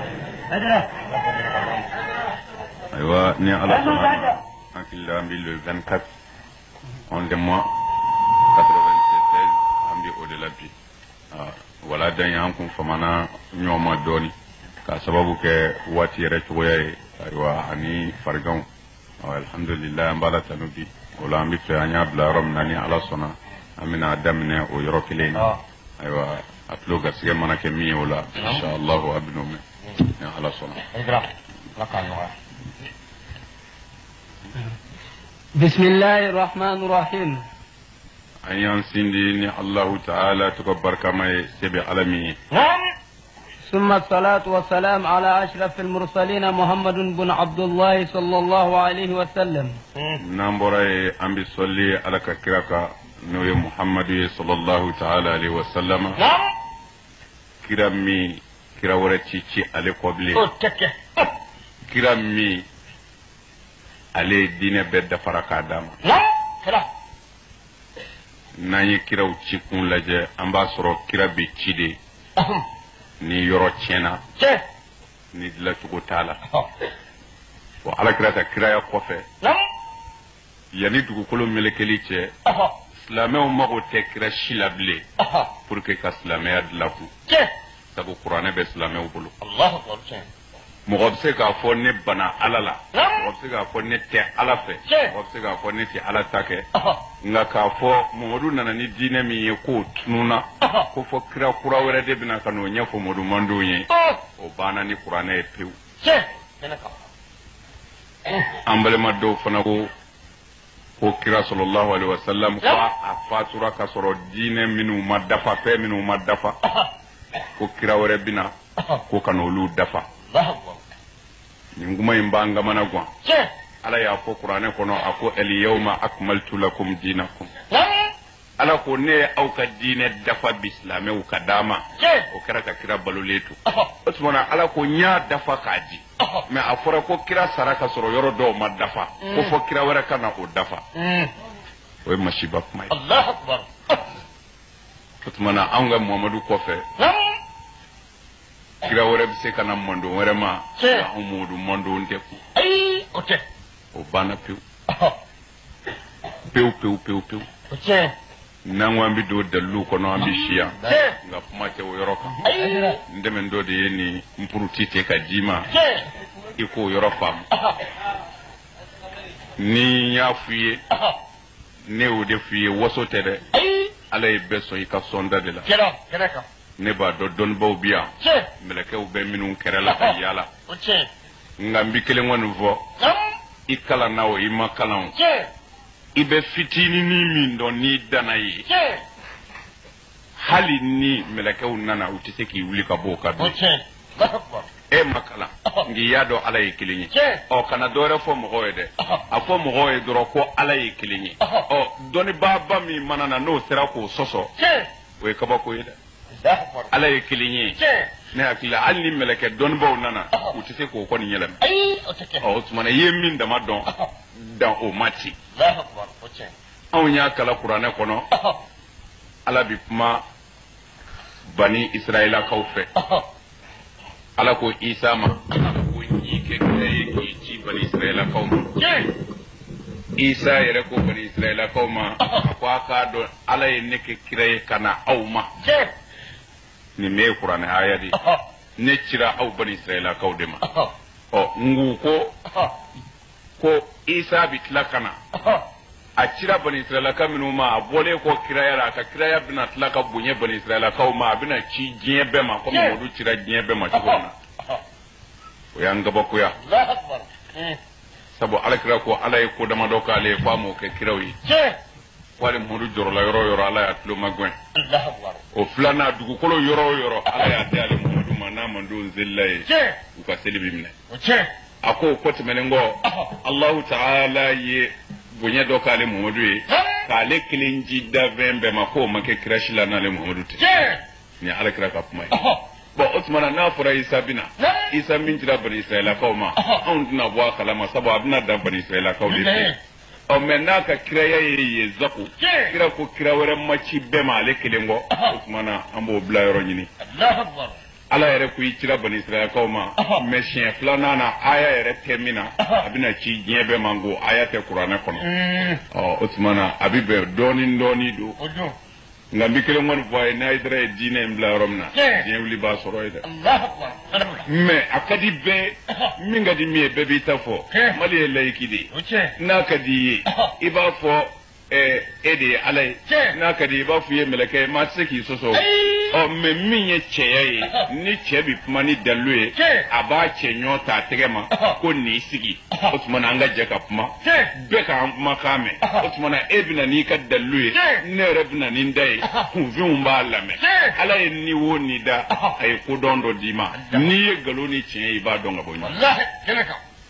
aywa ni ala sallallahu akilla ambil le 24 on de mois 96 ambi au de la vie wala dan yan kun famana nyoma doni ka sababu ke wati yere tugoye aywa ani fargan alhamdulillah mbala tanubi wala ambi fe anya bla rom nani ala sona amina damne o yoro kileni aywa atlo gasige mana ke mi wala insha Allah abnu me ala sona بسم الله الرحمن الرحيم أيان سندي الله تعالى تكبر كما سبي عالمي ثم الصلاة والسلام على أشرف المرسلين محمد بن عبد الله صلى الله عليه وسلم نامبراي أمبي صلي على كراكا نوي محمد صلى الله تعالى عليه وسلم كرامي كراورتشي على قبلي كرامي على دين بيد فرقا دام n'an ye kiraw ci kun lajɛ an b'a sɔrɔ kira bɛ ci de ni yɔrɔ tiɲɛna ni dilancogo t'a la bon alakira ka kiraya kɔfɛ yanni dugukolo melekeli cɛ silamɛw mago tɛ kira si la bilen pour que ka silamɛya dilan kun sabu kuranɛ bɛ silamɛw bolo mɔgɔ bɛ se k'a fɔ ne bana ala la mɔgɔ bɛ se k'a fɔ ne tɛ ala fɛ mɔgɔ bɛ se k'a fɔ ne tɛ ala ta kɛ nka k'a fɔ mamadu nana ni diinɛ min ye k'o tununa ko fɔ kira kura wɛrɛ de bɛna ka n'o ɲɛfɔ mamadu mandenw ye o banna ni kuranɛ ye pewu an balima dɔw fana ko kira sallallahu alaihi wasallam ko a fatura ka sɔrɔ diinɛ minnu ma dafa fɛn minnu ma dafa ko kira wɛrɛ bɛna ko ka n'olu dafa nin kuma in b'an gamana gan ala y'a fɔ kuranɛ kɔnɔ a ko al yawma akmaltu lakum dinakum ala ko ne aw ka diine dafa bislame u ka dama o kɛra ka kira baloletu o tumana ala ko nya dafa kaji mais a fɔra ko kira sara ka sɔrɔ yɔrɔ dɔw ma dafa ko fɔ kira wɛrɛ ka na o dafa o ye masiba kuma ye Allahu akbar o tumana anw ka Muhamadu kɔfɛ kira wɛrɛ bɛ se ka na mandon wɛrɛ ma anw Muhamadu mandon tɛ ku ayi o tɛ o banna pewu pewu pewu pewu pewu o tɛ n'an ko an bɛ don dalilu kɔnɔ an bɛ siya nka kuma tɛ o yɔrɔ kan n dɛmɛ dɔ de ye nin npuruti ten ka ji ma i k'o yɔrɔ faamu ni n y'a f'i ye ne y'o de f'i ye waso tɛ dɛ ala ye bɛɛ sɔn i ka sɔnda de la ne b'a dɔn dɔnnibaw bi yan mɛlɛkɛw bɛ minnu kɛrɛ la ka yaala nka n bɛ kelen kɔni fɔ i kalan na o i ma kalan o i bɛ fitinin min dɔn n'i danna ye hali ni mɛlɛkɛw nana u tɛ se k'i wuli ka bɔ o ka don e ma kalan nka i y'a dɔn ala ye kelen ye ɔ kana dɔwɛrɛ fɔ mɔgɔw ye dɛ a fɔ mɔgɔw ye dɔrɔn ko ala ye kelen ye ɔ dɔnnibaaba min mana na n'o sera k'o sɔsɔ o ye kabako ye dɛ ala ye kelen ye ne hakili la hali ni mɛlɛkɛ dɔnnibaw nana u tɛ se k'o kɔni yɛlɛma ɔ o tuma na i ye min dama dɔn dan o ma ci anw y'a kala kuranɛ kɔnɔ ala bi kuma bani israɛlakaw fɛ ala ko isa ma ko n'i kɛ kira ye k'i ci bani israɛlakaw ma isa yɛrɛ ko bani israɛlakaw ma a ko a k'a dɔn ala ye ne kɛ kira ye ka na aw ma nin bɛ ye kuranɛ aya de ne cira aw bani israɛlakaw de ma ɔ ngu ko isa bi tila ka na a cira bani israɛlaka minnu ma a bɔlen kɔ kiraya la a ka kiraya bɛna tila ka bonya bani israɛlakaw ma a bɛna ci diɲɛ bɛɛ ma komi olu cira diɲɛ bɛɛ ma cogo min na o y'an gabakoya sabu alakira ko ala ye ko damadɔ k'ale ye k'a m'o kɛ kiraw ye wali Muhamadu jɔrɔla yɔrɔ o yɔrɔ ala y'a tulo magɛn o filanan dugukolo yɔrɔ o yɔrɔ ala y'a di ale Muhamadu ma n'a man don zelila ye u ka seli bi minɛ a ko o ko tɛmɛnen kɔ Alahu Taala ye bonya dɔ k'ale Muhamadu ye k'ale kelen ji da fɛn bɛɛ ma k'o ma kɛ kira si la n'ale Muhamadu tɛ nin ye alakira ka kuma ye bɔn o tuma na n'a fɔra Isa bɛna Isa min dira bani israɛlakaw ma anw tɛna bɔ a kalama sabu a bɛna dan bani israɛlakaw de fɛ ɔ mɛ n'a ka kiraya ye yen zaku kira ko kira wɛrɛ ma ci bɛɛ ma ale kelen kɔ o tuma na an b'o bila yɔrɔ ɲini ala yɛrɛ ko i cira bani israɛlakaw ma mɛ siɲɛ filanan na aya yɛrɛ tɛ min na a bɛna ci diɲɛ bɛɛ ma ko aya tɛ kuranɛ kɔnɔ ɔ o tuma na a bɛ bɛn dɔɔnin dɔɔnin don nka n bɛ kelen kɔni fɔ a ye n'a ye dara ye diinɛ in bila yɔrɔ min na diɲɛ wuli b'a sɔrɔ ye dɛ mɛ a ka di bɛɛ min ka di min ye bɛɛ b'i ta fɔ mali ye layiki de ye n'a ka di i ye i b'a fɔ e de ye ala ye n'a ka di i b'a fɔ i ye mɛlɛkɛ ye maa tɛ se k'i sɔsɔ ɔ mɛ min ye cɛya ye ni cɛ bɛ kuma ni dalilu ye a b'a cɛ ɲɔ ta a tɛgɛ ma ko nin sigi o tuma na an ka jɛ ka kuma bɛɛ k'an kumakan mɛn o tuma na e bɛ na n'i ka dalilu ye ne yɛrɛ bɛ na ni n da ye kunfinw b'a lamɛn ala ye ni wo ni da a ye kodɔn dɔ d'i ma n'i ye nkalon ni tiɲɛ ye i b'a dɔn ka bɔ ɲɔgɔn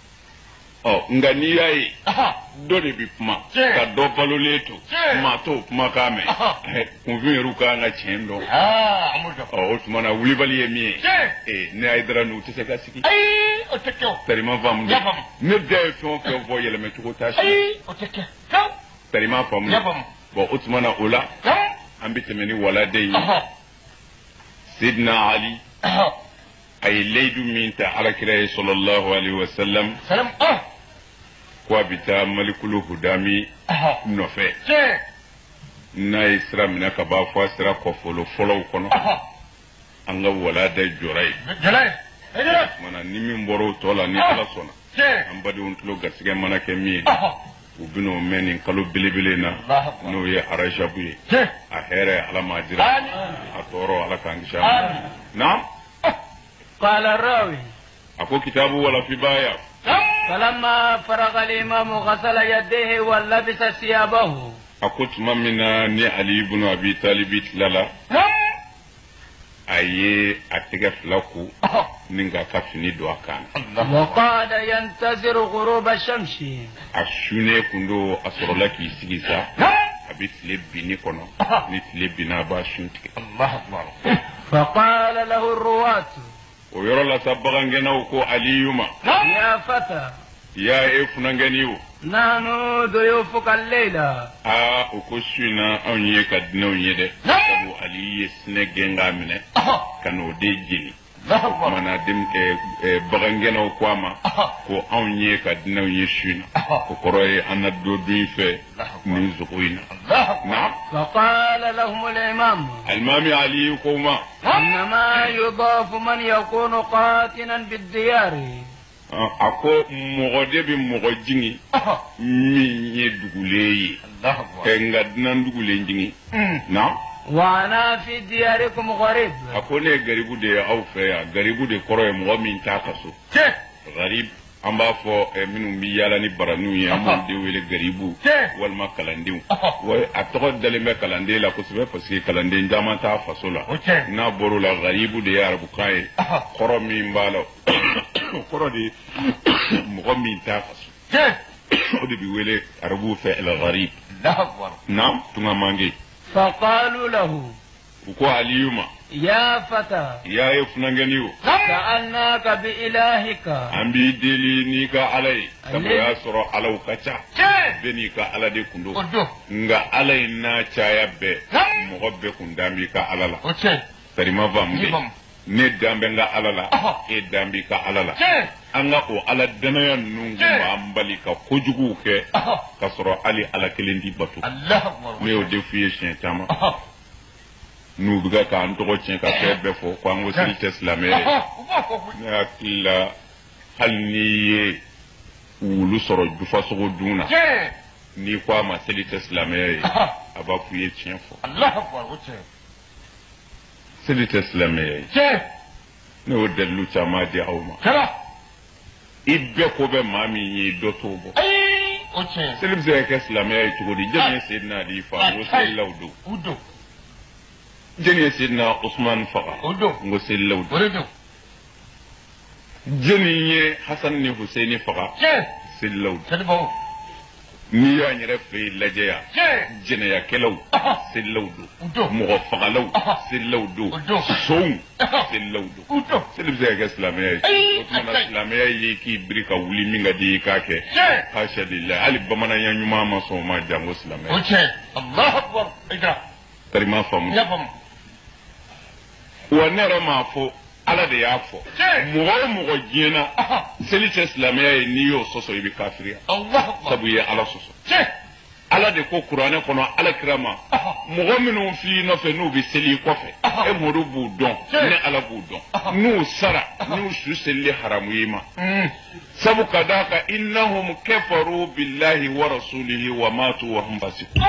ɔ nka n'i y'a ye dɔ de bɛ kuma ka dɔ balolen to maa t'o kumakan mɛn kunfin yɛrɛ kan ka tiɲɛ dɔn ɔ o tuma na wulibali ye min ye ne y'a dara n'u tɛ se ka sigi tarima faamu de ne da ye fɛn o fɛn fɔ yɛlɛmɛcogo t'a si tarima faamu bɔn o tuma na o la an bɛ tɛmɛ ni waladen ye Sidina Ali a ye layidu min ta alakira ye sallallahu alaihi wa sallam ko a bɛ taa Malikul Hudami nɔfɛ n'a ye sira minɛ ka b'a fɔ a sera kɔfolo fɔlɔw kɔnɔ an ka walada jɔra ye mana ni min bɔra o tɔ la ni ala sɔnna an badenw tulo garisɛgɛ mana kɛ min ye u bɛn'o mɛn nin kalo belebele na n'o ye arajabu ye a hɛrɛ ala m'a dira a tɔɔrɔ ala k'an kisi a ma na قال الراوي أكو كتابه ولا في بايع فلما فرغ الإمام غسل يديه ولبس ثيابه أكو تمامنا ني علي بن أبي طالب للا أيه أتجف لكو نينغا كافني دواكان وقعد ينتظر غروب الشمس أشوني كندو أسرلك يسيسا بتلب بنيكونو نتلب بنا باشنتك الله أكبر. فقال له الرواة ويرى الله سبغان جنوكو عليهما يا فتى يا إفنا جنيو نحن ضيوفك الليلة وكسونا أني كدنو يده أبو علي سنجنغا منه كانوا ديجيني mana dim bagangena o kwama ko anye ka dina yeshina ko koroy anado bife min zuqina na'am فقال لهم الإمام المامي علي كوما إنما يضاف من يكون قاتنا بالديار ako mogode bi mogojingi mi yeduguleye nga dina ndugule njingi na'am وأنا في دياركم غريب أكون غريب دي أو فيا غريب دي كروي مغمين تاكسو غريب أما فو منو ميالاني برانوي أمون دي ويلي غريبو والما كالانديو وأتقد دلما كالاندي لا كسبه فسي كالاندي جاما تافسولا نا برو لا غريب دي ياربو كاي كرو مين بالو كرو دي مغمين تاكسو ودي بيويلي أربو في الغريب نعم تنغا مانجي فقالوا له وكو عليهما يا فتى يا يفنغنيو سألناك بإلهك أمبي دلينيكا علي كما يسرو على وكتا بنيكا على دي كندو nga علي ناچا يبه مغبه كنداميكا على لا تريما فامبي ne dambe nga alala e dambi ka alala anga o ala danaya nungu ambali ka kojugu ke kasoro ali ala kelendi batu ne o defiye chen tama nu biga ka antogo chen ka febe fo kwa ngo sil teslamé ne akilla halniye ulu soro du faso duna ni kwa ma sil teslamé aba fuye chen fo Allah akbar wuce sili teslamé ne o delu chama di awma ibbe ko be mami yi dotobo sili ze ke islamé tugodi jeni sidna di fa wo sellawdu udo jeni sidna usman faqa udo ngo sellawdu udo jeni ye hasan ni husaini faqa sellawdu tadbo ni ya nyere fe lajeya jene ya kelaw sellawdu mo faqalaw sellawdu sow sellawdu seli ze ga islamiyya otuma islamiyya yi ki brika wuli minga di kake hasha lillah ali bamana ya nyuma ma so ma jango islamiyya Allah akbar ida tarima famu ya famu wa nere ma fo ala de ya fo mo jena seli islamiyya ni yo soso ibi kafiriya Allah akbar sabu ya ala soso ala de ko qur'ane kono ala kirama mo minnu fi no fe no bi seli ko fe e modu bu don ne ala bu don nu sara nu su seli haramu yima sabu kadaka innahum kafaru billahi wa rasulihi wa matu wa hum fasiqun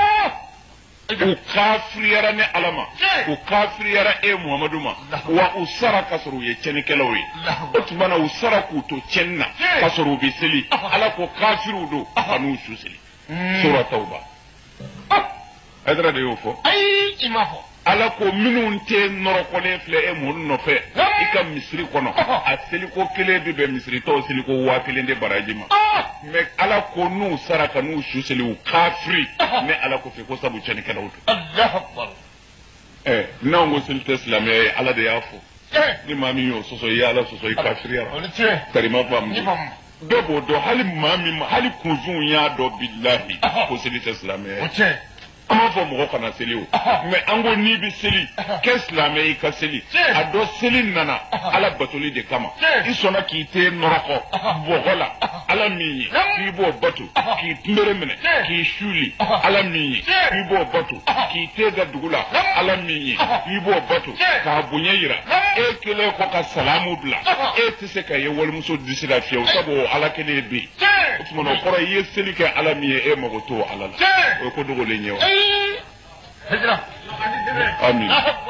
u kafiriyara ne alama u kafiriyara e muhammadu ma wa usara kasuru ye ceni kelawi otubana usara ku to cenna kasuru bi seli ala ko kafiru do anu su seli sura tauba adra de yofo ay imafo ala ko minun te noro ko le fle e mun no fe ika misri kono aseli ko kele be misri to seli ko wa kele de barajima me ala ko nu saraka nu shuseli u kafri me ala ko fe ko sabu chani kala wutu Allah akbar na ngo sil teslamé ala de yafo ni mami yo soso ya ala soso kafri ya tarima fam dobo do hali mami hali kunzun ya do billahi ko sil teslamé ama fo mo kana seli o me ango ni bi seli keslamé ka seli ado seli nana ala batoli de kama isona ki te noroko bogola ala mi ki bo batu ki tumere mene ki shuli ala mi ki bo batu ki te ga dugula ala mi ki bo batu ka bunyira e kele ko ka salamu bla e tise ka ye wol muso disira fiyo sabo ala kele bi utmono koro ye seli ka ala mi e mago to ala o ko dugole nyewa hijra amin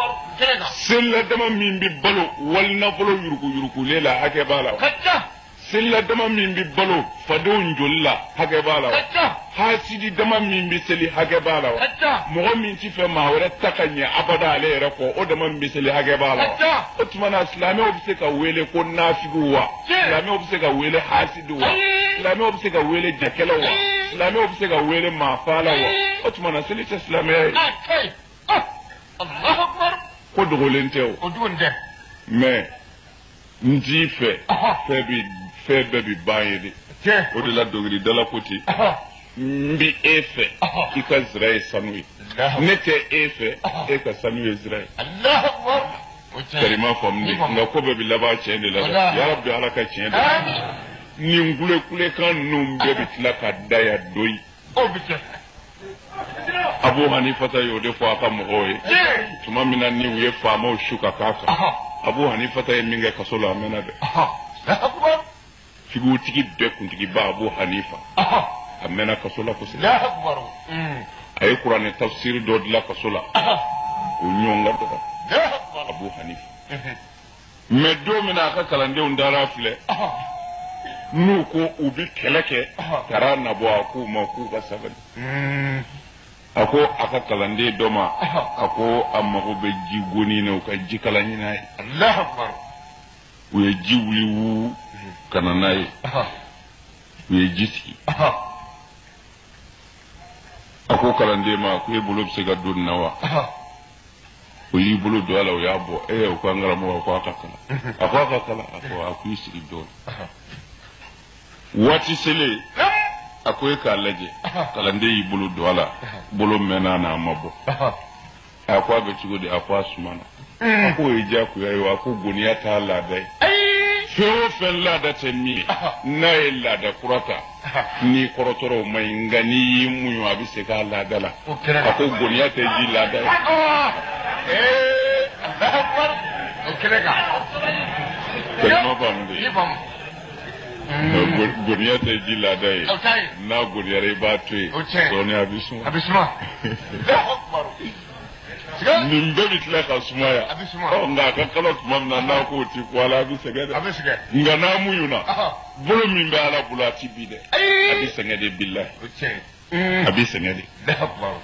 sella dama min bi balo wal nafolo yuruku lela hake bala sella dama min bi balo fado njolla hake bala hasidi dama min bi seli hake bala mo min ci fe ma wala takanya abada ale rako o dama min bi seli hake bala otmana islami obse ka wele ko nafigu wa islami obse ka wele hasidu wa islami obse ka wele jakela wa islami obse ka wele mafala wa o tuma na seli tɛ silamɛya ye Okay. Allahu Akbar. ko dogolen tɛ o O dun dɛ. mais n t'i fɛ fɛn bɛɛ bi ban ye de Cɛ. o de la dɔnkilidala ko ten n bi e fɛ i ka zira ye sanu ye ne tɛ e fɛ e ka sanu ye zira ye Allahu Akbar. O cɛ. karima faamu de nka ko bɛɛ bi laban tiɲɛ de la dɛ yarabi ala ka tiɲɛ de Amin. nin kulekan ninnu bɛɛ bi tila ka daya doyi O bi kɛ. Abu Hanifata y'o de fɔ a ka mɔgɔw ye tuma min na ni u ye faamaw su ka k'a kan Abu Hanifata ye min kɛ kaso la a mɛnna dɛ Allahu Akbar. figutigi bɛɛ kuntigiba Abu Hanifa a mɛnna kaso la kosɛbɛ Allahu Akbar. a ye kuranɛ tafsiri dɔ dilan kaso la o ɲɔgɔn ka dɔgɔ Allahu Akbar. Abu Hanifa mais don min na a ka kalandenw dara filɛ n'u ko u bi kɛlɛ kɛ taara nabɔ a k'u ma k'u ka sabali a ko a ka kalanden dɔ ma a ko a mago bɛ ji goni na u ka ji kala ɲini a ye Allahu Akbar. u ye ji wuli wu ka na n'a ye u ye ji sigi a ko kalanden ma ko e bolo bɛ se ka don nin na wa o y'i bolo don a la o y'a bɔ o ko an karamɔgɔ a ko a ka kala a ko a ka kala a ko i sigi dɔɔnin waati selen a ko e k'a lajɛ kalanden y'i bolo don a la bolo mɛnna n'a ma bɔ a ko a bɛ cogo di a ko a sumana a ko o ye diyagoya ye wa a ko goniya t'a laada ye fɛn o fɛn laada tɛ min ye n'a ye laada kura ta n'i kɔrɔtɔra o ma ɲi nka n'i y'i muɲu a bɛ se k'a laada la a ko goniya tɛ ji laada ye. Allahu Akbar. O kɛnɛ kan. Kalima faamu de. I faamu. Goniya tɛ ji laada ye O t'a ye. n'a goniyara i b'a to yen O tiɲɛ. dɔɔnin a bɛ suma. A bɛ suma. Allahu Akbar. nin bɛɛ bɛ tila ka sumaya A bɛ suma. nka a ka kala tuma min na n'a k'o ti ko ala a bɛ sɛgɛn dɛ A bɛ sɛgɛn. nka n'a muɲuna bolo min bɛ ala bolo a ti bi dɛ a bɛ sɛgɛn de bilahi O tiɲɛ. a bɛ sɛgɛn de Allahu Akbar.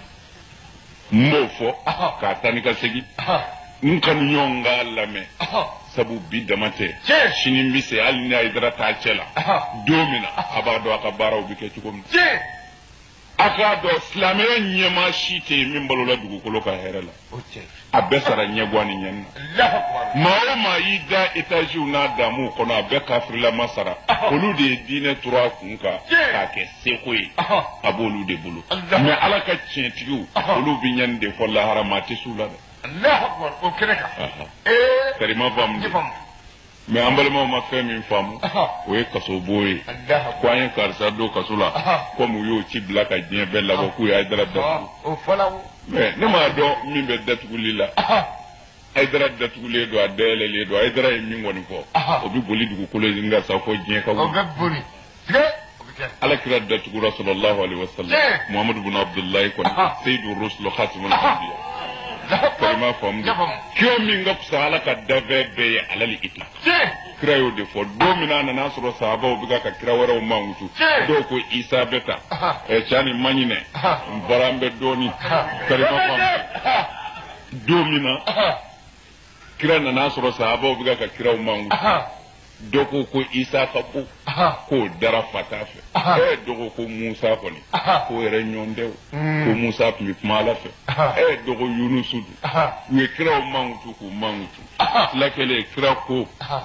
n b'o fɔ k'a ta ni ka segin n kanuɲɔgɔn k'a lamɛn sabu bi dama tɛ Tiɲɛ. sini bɛ se hali ni a ye dara t'a cɛ la don min na a b'a dɔn a ka baaraw bɛ kɛ cogo min na Tiɲɛ. a k'a dɔn silamɛya ɲɛmaa si tɛ yen min balola dugukolo ka hɛrɛ la O tiɲɛ. a bɛɛ sara ɲɛguwa ni ɲɛni na Allahu Akbar. maa o maa y'i da etaziw n'a damuw kɔnɔ a bɛɛ kafirilama sara olu de ye diinɛ turu a kun kan k'a kɛ seko ye a b'olu de bolo mɛ ala ka tiɲɛtigiw olu bɛ ɲɛni de fɔ lahara maa tɛ s'u la dɛ Allahu Akbar. O kɛnɛ kan. karima faamu I de faamu. mɛ an balimaw ma fɛn min faamu o ye kasobon ye Allahu Akbar. ko an ye karisa don kaso la komi u y'o ci bila ka diɲɛ bɛɛ labɔ k'u ye Hayidara datugu O fɔla o. mɛ ne m'a dɔn min bɛ datuguli la Hayidara datugulen don a dayɛlɛlen don Hayidara ye min kɔni fɔ o bɛ boli dugukolo in kan sa fo diɲɛ ka O wuli bɛ boli. Tigɛ. O bɛ kɛ. alakira datugura sallallahu alaihi wasallam muhammadu bin abdullahi kɔni seyidu rusul khatimul anbiya karima faamu de kira min ka fisa ala ka dafɛn bɛɛ ye alali itlaq kira y'o de fɔ don min na a nana sɔrɔ sahabaw bɛ ka kira wɛrɛw mankutu dɔw ko isa bɛ ta cɛ ni ma ɲinɛ n bɔra an bɛ dɔɔnin karima faamu don min na kira nana sɔrɔ sahabaw bɛ ka kiraw mankutu dɔ ko isa ka bon k'o dara fata fɛ dɔgɔ ko musa kɔni k'o yɛrɛ ɲɔgɔn tɛ ko musa tun bɛ kuma ala fɛ dɔgɔ yunusu dun u ye kiraw mankutu k'u mankutu tila kɛlen kira ko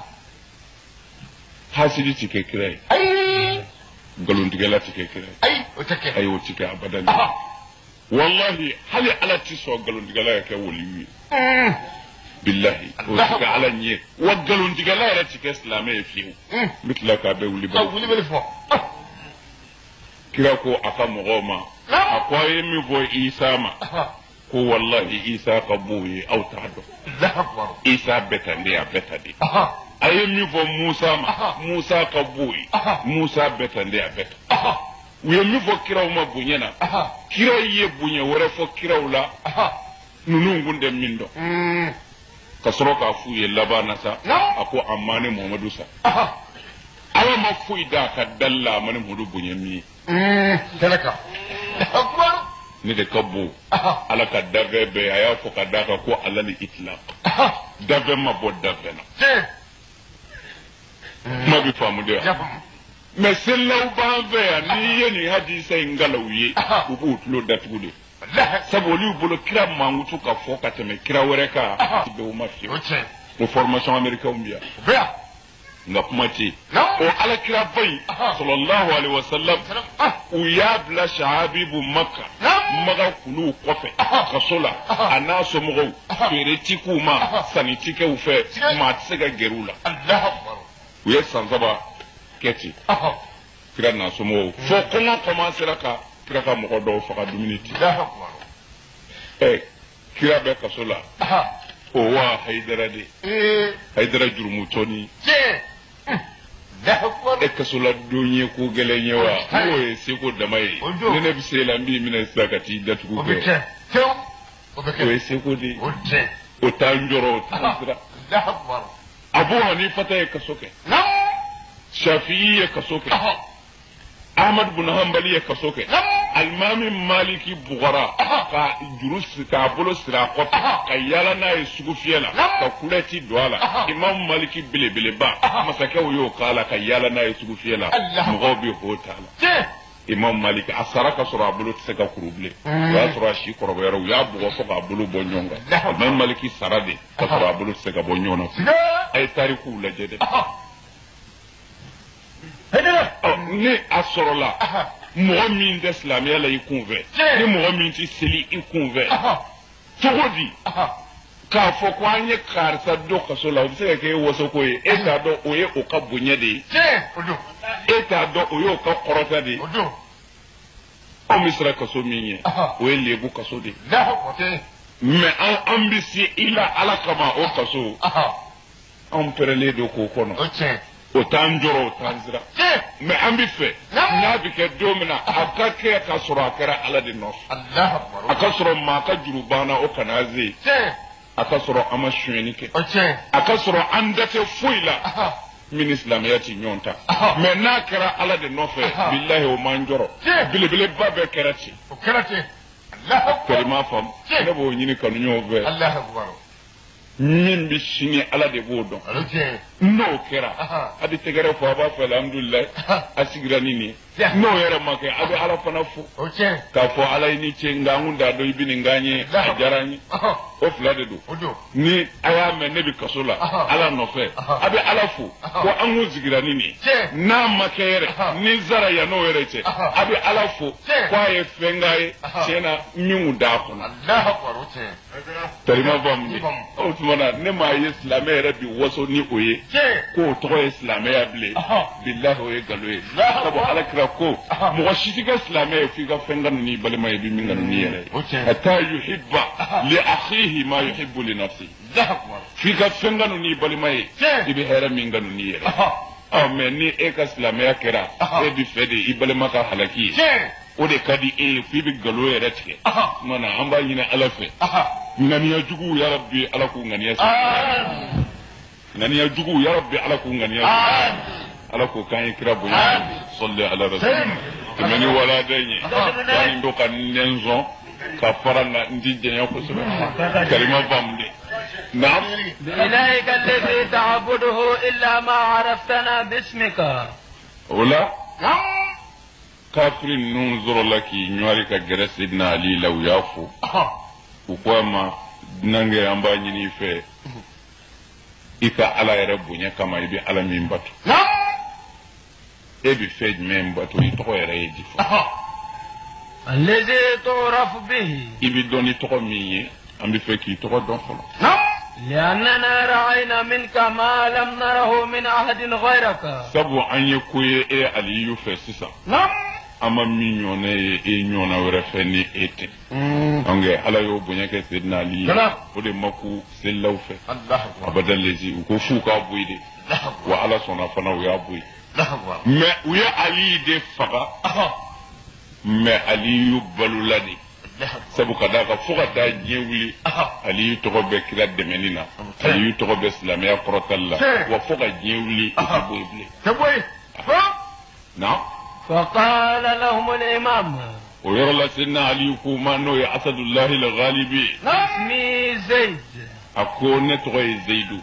hasidi ti kɛ kira ye nkalontigɛla ti kɛ kira ye ayi o ti kɛ abadan wallahi hali ala ti sɔn nkalontigɛla ka kɛ waliyu ye billahi o ti kɛ ala ɲɛ wa nkalontigɛla yɛrɛ ti kɛ silamɛ ye fiyewu n bɛ tila k'a bɛɛ wuli bali fɔ kira ko a ka mɔgɔw ma a ko a ye min fɔ isa ma ko wallahi isa ka bon ye aw t'a dɔn isa bɛ tan de a bɛ tan de a ye min fɔ musa ma musa ka bon ye musa bɛ tan de a bɛ tan u ye min fɔ kiraw ma bonya na kira ye bonya wɛrɛ fɔ kiraw la ninnu kun tɛ min dɔn ka sɔrɔ k'a f'u ye laban na sa a ko a ma ne muhamadu sa ala ma foyi da a ka dali la a ma ne muhamadu bonya min ye ne de ka bon ala ka dafɛn bɛɛ a y'a fɔ ka d'a kan ko ala ni itilaq dafɛn ma bɔ dafɛn na kuma bɛ faamu de wa mɛ selilaw b'an fɛ yan n'i ye nin hadisa in galaw ye u b'u tulo datugu de sabu olu bolo kira mangutu ka fɔ ka tɛmɛ kira wɛrɛ kan bɛ o ma fiyewu o formation américain bi yan nga kuma tɛ o alakira ba in sallallahu alaihi wasallam u y'a bila sahabibu maka maga kulu kɔfɛ kaso la a n'a somɔgɔw feeretigiw ma sannitikɛw fɛ maa tɛ se ka gɛrɛ u la u ye san 3 kɛ ten kira n'a somɔgɔw fo kɔngɔ commencera ka kira ka mɔgɔ dɔw faga dumuni ti kira bɛ kaso la o wa Haidara de Haidara jurumutɔni kaso la don ye ko gɛlɛn ye wa o ye seko dama ye ne ne bɛ se la n b'i minɛ sisan ka t'i datugu kɛ o ye seko de o t'an jɔrɔ o t'an sira Abu Hanifa ye kaso kɛ Shafi'i ye kaso kɛ Ahmad bin Hanbali ye kaso kɛ Alimami Maliki bugara ka juru k'a bolo siri a kɔfɛ ka yala n'a ye sugu fiyɛ la ka kulɛti don a la Imam Maliki belebeleba masakɛw y'o k'a la ka yala n'a ye sugu fiyɛ la mɔgɔw bɛ ho t'a la Imam Maliki a sara ka sɔrɔ a bolo tɛ se ka kuru bilen o y'a sɔrɔ a si kɔrɔbayara u y'a bugɔ fo k'a bolo bɔ ɲɔgɔn kan Imam Maliki sara de ka sɔrɔ a bolo tɛ se ka bɔ ɲɔgɔn na a ye tarikuw lajɛ dɛ ni a sɔrɔla mɔgɔ min tɛ silamɛya la i kun fɛ ni mɔgɔ min tɛ seli i kun fɛ cogo di k'a fɔ ko an ye karisa dɔ kaso la o bɛ se ka kɛ e wasoko ye e t'a dɔn o ye o ka bonya de ye e t'a dɔn o ye o ka kɔrɔta de ye anw bɛ siran kaso min ye o ye lebu kaso de ye mɛ an bɛ se i la ala kama o kaso anw pɛrɛnnen don k'o kɔnɔ o t'an jɔrɔ o t'an sira mɛ an bɛ fɛ n'a bɛ kɛ don min na a ka kɛ ka sɔrɔ a kɛra ala de nɔfɛ a ka sɔrɔ maa ka juru banna o kana ze a ka sɔrɔ an ma sonyɛni kɛ a ka sɔrɔ an da tɛ foyi la min ni silamɛya tɛ ɲɔgɔn ta mɛ n'a kɛra ala de nɔfɛ bilahi o m'an jɔrɔ belebeleba bɛɛ kɛra ten kɛlɛ m'a faamu ne b'o ɲini kanuɲɔgɔnw fɛ min bɛ sini ala de b'o dɔn n'o kɛra a bɛ tɛgɛrɛ fɔ a b'a fɔ alhamdulilayi a sigira ni nin n'o yɛrɛ ma kɛ a bɛ ala fana fo k'a fɔ ala ye ni ce nka an kun t'a dɔn i bɛ nin k'an ye a diyara an ye o fila de don ni a y'a mɛn ne bɛ kaso la ala nɔfɛ a bɛ ala fo ko an kun sigira ni nin n'a ma kɛ yɛrɛ ni zara yan n'o yɛrɛ cɛ a bɛ ala fo ko a ye fɛn k'a ye tiɲɛna min kun d'a kɔnɔ talima faamu de o tuma na ne m'a ye silamɛ yɛrɛ bi waso ni o ye k'o tɔgɔ ye silamɛya bilen bilahi o ye nkalon ye sabu alakira ko mɔgɔ si tɛ kɛ silamɛ ye f'i ka fɛn kanu n'i balima ye i bɛ min kanu n'i yɛrɛ ye hatta yuhibba li akhihi ma yuhibbu li nafsihi f'i ka fɛn kanu n'i balima ye i bɛ hɛrɛ min kanu n'i yɛrɛ ye mɛ ni e ka silamɛya kɛra e bɛ fɛ de i balima ka halaki ye o de ka di e ye f'i bɛ nkalon yɛrɛ tigɛ mana an b'a ɲini ala fɛ ŋaniya juguw ya rabbi ala k'u ŋaniya sigi ŋaniya juguw ya rabbi ala k'u ŋaniya sigi ala k'o k'an ye kira bonya salli ala rasul tɛmɛ ni waladen ye yani do ka nɛn sɔn ka fara na n ti jɛnya kosɛbɛ kalima faamu de naam بإلهك الذي تعبده إلا ما عرفتنا باسمك o la kafiri ninnu sɔrɔla k'i ɲɔgɔri ka gɛrɛ sidina ali la u y'a fo u ko a ma dunankɛ an b'a ɲini i fɛ i ka ala yɛrɛ bonya kama i bɛ ala min bato e bɛ fɛn jumɛn bato i tɔgɔ yɛrɛ ye di fɔ الذي تعرف به i bɛ dɔn ni tɔgɔ min ye an bɛ fɛ k'i tɔgɔ dɔn fɔlɔ لأننا رأينا منك ما لم نره من أحد غيرك sabu an ye ko ye e aliyu fɛ sisan an ma min ɲɔgɔnna ye e ɲɔgɔnna wɛrɛ fɛ ni e tɛ anw ala y'o bonya kɛ sidina ali ye o de ma ku selilaw fɛ abadan lezi u ko f'u k'a bɔ yen de wa ala sɔnna fana u y'a bɔ yen mɛ u ye ali de faga mɛ aliyu balola de sabu ka d'a kan fo ka taa diɲɛ wuli aliyu tɔgɔ bɛ kira dɛmɛni na aliyu tɔgɔ bɛ silamɛya kɔrɔtali la wa fo ka diɲɛ wuli o tɛ bɔ yen bilen na فقال لهم الإمام ويرى سيدنا علي كوما نو أسد الله الغالب اسمي زيد أكون نتغي زيد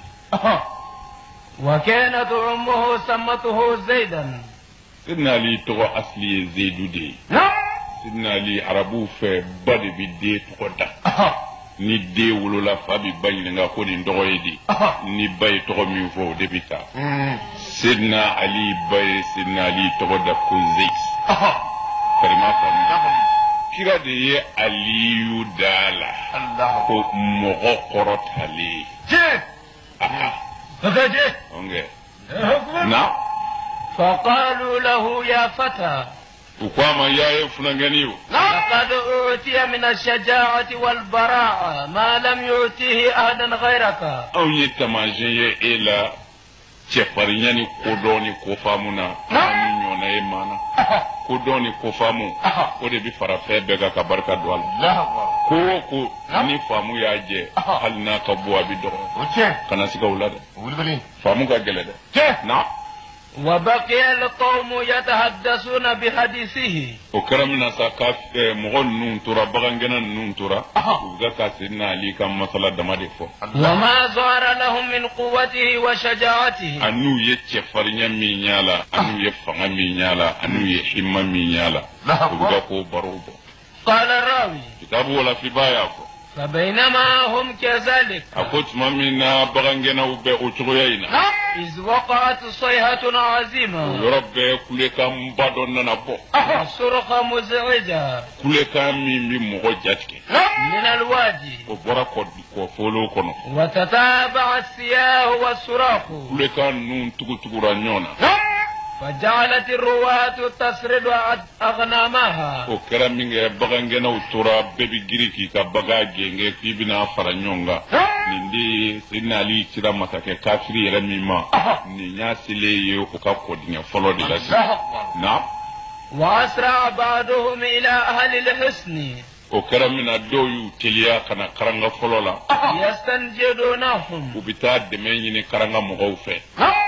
وكانت أمه سمته زيدا سيدنا علي تغى أصلي زيد دي sidna ali arabu fe bade bi de toda ni de wolola fa bi bayin nga ko ni ndogoy di ni bay to mi fo debita sidna ali bay sidna ali toda ko zex karima fa kira de ye aliyu dala Allah ko mogo korotali je je onge na فقالوا له يا فتى ukwama yaye funanganiyo لقد أوتي من الشجاعة والبراعة ما لم يؤتيه أحدا غيرك aw ye tamaje ye ela cefarinyani kodoni ko famuna ani nyona e mana kodoni ko famu o de bi fara fe bega ka barka do Allah ko ni famu ya je hal na ka bo abi do kana siga ulada famu ka gele de na وبقي القوم يتحدثون بحديثه وكرمنا ساكاف مغن ترى بغنجنا ننترى وذاك سيدنا علي كم مسألة دمادفو وما ظهر لهم من قوته وشجاعته أنو يتشفرني مينيالا أنو يفهم مينيالا أنو يحم مينيالا وذاكو بروبو قال الراوي كتابه ولا في بايعكو فبينما هم كذلك أقول منا بغنجنا وبأوتروينا إذ وقعت صيحة عظيمة ورب كل كم بدون نبو صرخة مزعجة كل كم من مغجاتك من الوادي وبركة كوفولو كنو وتتابع السياه والصراخ كل كم نون تقولانيونا فجعلت الرواة تسرد أغنامها وكرامين بغنجنا وترى بيبي جريكي كبغاجي كي بنا فرانيونغا نندي سيدنا علي ترى مساكي كافري رميما نيا سيلي وكا كودين فولو دي لاسي نعم وأسرع بعضهم إلى أهل الحسن وكرامين دويو تليا كنا كرانغا فولولا يستنجدونهم وبتا دميني كرانغا مغوفه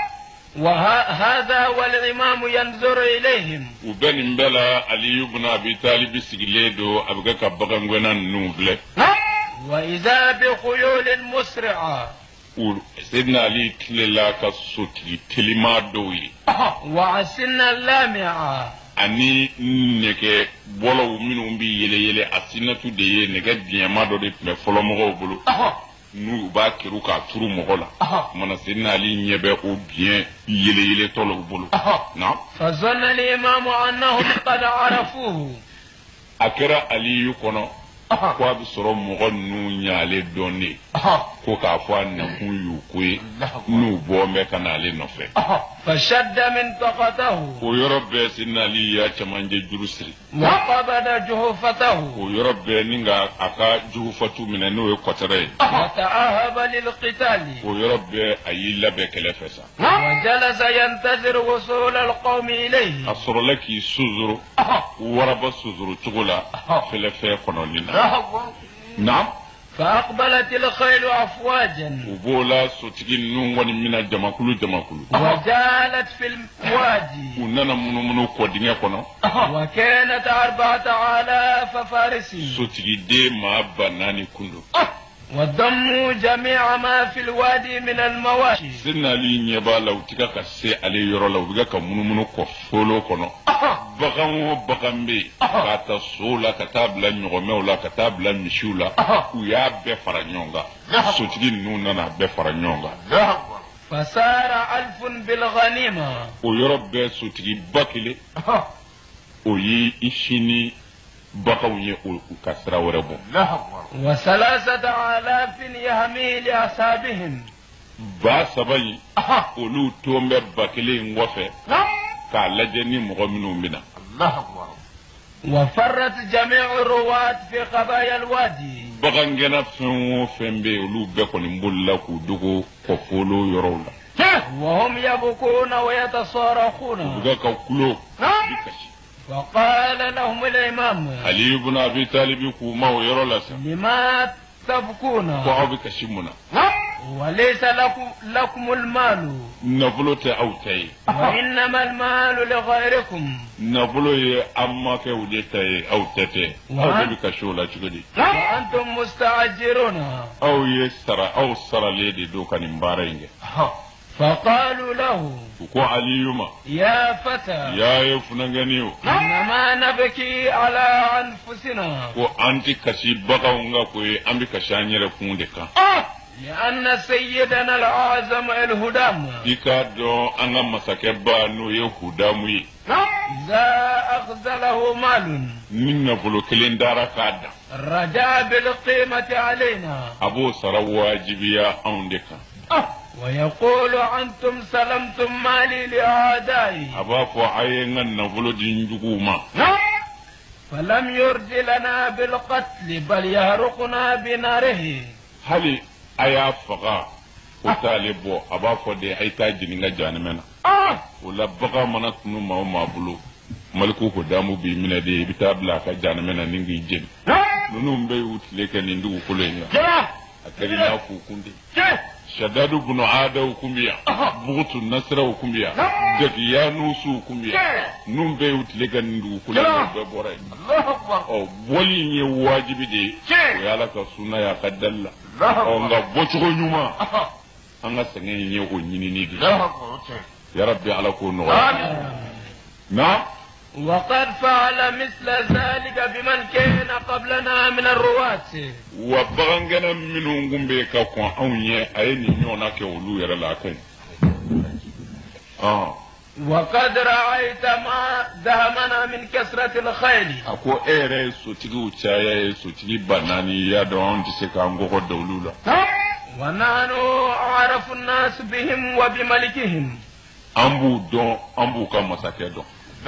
وهذا والإمام ينظر إليهم وبن بلا علي بن أبي طالب سجليدو أبغى كبغنغنا نوبله وإذا بخيول مسرعة وسيدنا علي تلا كسوتي تلما دوي وعسنا اللامعة ani nege bolo minnu bi yele asinatu de ye nege diɲɛma dɔ de tun bɛ fɔlɔ mɔgɔw bolo n'u b'a kiru k'a turu mɔgɔ la mana sidina ali ɲɛ bɛ o biɲɛ yele tɔlɔw bolo na فظن الإمام أنهم قد عرفوه a kɛra aliyu kɔnɔ ko a bɛ sɔrɔ mɔgɔ ninnu ɲaale dɔnnen ko k'a fɔ a nakun y'u ko ye n'u bɔ bɛ ka na ale nɔfɛ فشد منطقته o yɔrɔ bɛɛ sidina ali y'a cɛmancɛ juru siri وقبض جهفته o yɔrɔ bɛɛ ni ka a ka jugufatu minɛ n'o ye kɔtɛrɛ ye وتأهب للقتال o yɔrɔ bɛɛ a y'i labɛn kɛlɛ fɛ sa وجلس ينتظر وصول القوم إليه a sɔrɔla k'i suzuru waraba suzuru cogo la fɛlɛfɛ kɔnɔni na na فأقبلت الخيل أفواجا u b'o la sotigi ninnu kɔni mina jamakulu وجالت في الوادي u nana munumunu kɔ dingɛ kɔnɔ وكانت 4000 فارس sotigi den maa ba naani kundu وضموا جميع ما في الوادي من المواشي sidina ali ɲɛ b'a la u tiga ka se ale yɔrɔ la u bɛ ka munumunu kɔ folo kɔnɔ bagan o bagan bɛ yen k'a ta sow la ka taa bila ɲɔgɔmɛw la ka taa bila misiw la u y'a bɛɛ fara ɲɔgɔn kan sotigi ninnu nana bɛɛ fara ɲɔgɔn kan فصار 1000 بالغنيمة o yɔrɔ bɛɛ sotigi ba kelen o ye i sini baganw ye u ka sira wɛrɛ bɔ و3000 يهمي لأصحابهم ba saba in olu ton bɛ ba kelen in kɔfɛ k'a lajɛ ni mɔgɔ minnu bɛna وفرت جميع الرواة في قبايا الوادي bagangɛnna fɛn o fɛn bɛ yen olu bɛɛ kɔni bolila k'u dogo kɔfolo yɔrɔw la وهم يبكون ويتصارخون u bɛ ka kulo bi kasi وقال لهم الإمام ali ibn abi talib k'u ma o yɔrɔ la sa لما تبكون ko aw bɛ kasi mun na وليس لكم المال nafolo tɛ aw ta ye وإنما المال لغيركم nafolo ye an makɛw de ta ye aw tɛ tɛ aw de bɛ kasi o la cogo di وأنتم مستعجرون aw saralen de don ka nin baara in kɛ فقالوا له u ko aliyuma يا فتى ya yafuna ganiyo إنما نبكي على أنفسنا ko anti kasi bagawnga ko ambi kashanyere kunde kan لأن سيدنا الأعظم الهدام ikado anga masake ba no yehudamu yi إذا أخذله مال ninna bolo kelen dara kada رجاء بالقيمة علينا abo sarawajibiya aunde kan ويقول أنتم سلمتم مالي لأعدائي aba ko ayengan na bolo dinjuguma فلم يرد لنا بالقتل بل يهرقنا بناره hali aya faga ko talibo aba ko de aita jininga janamena wala baga mana tunu ma bulu malku ko damu bi mina de bitabla ka janamena ningi jeni nunu mbe utile kan ndu ko lenga akari na ku kunde shadadu ibn adaw kumbiya bugutu nasra kumbiya daki ya nusu kumbiya num be utile kan ndu ko lenga be boray الله أكبر o boli ni wajibi de yala ka sunna ya kadalla o nga bocho nyuma anga sengen ni ko nyini ni di ya rabbi ala ko no na وقد فعل مثل ذلك بمن كان قبلنا من الرواة wa bagangana minu ngumbe ka ko awye ayeni nyona ke olu yara la kan وقد رأيت ما دهمنا من كثرة الخيل ako ere so tigi uchaya so tigi banani ya don tise ka ngoko dawlula ونحن أعرف الناس بهم وبملكهم ambu ka masake don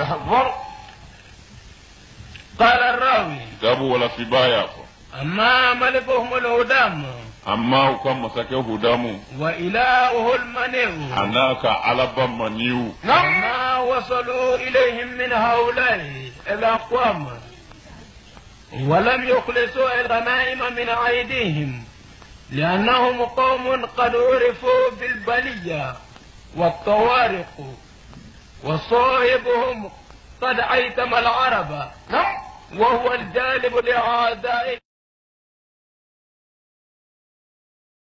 قال الراوي gabu wala fibaya ko أما ملكهم الهدام amma ka masake hudamu وإلهه المنيع anaka alaba maniu ما وصلوا إليهم من هؤلاء الأقوام ولم يخلصوا الغنائم من أيديهم لأنهم قوم قد عرفوا بالبلية والطوارق وصاحبهم قد أيتم العرب وهو الجالب لأعدائه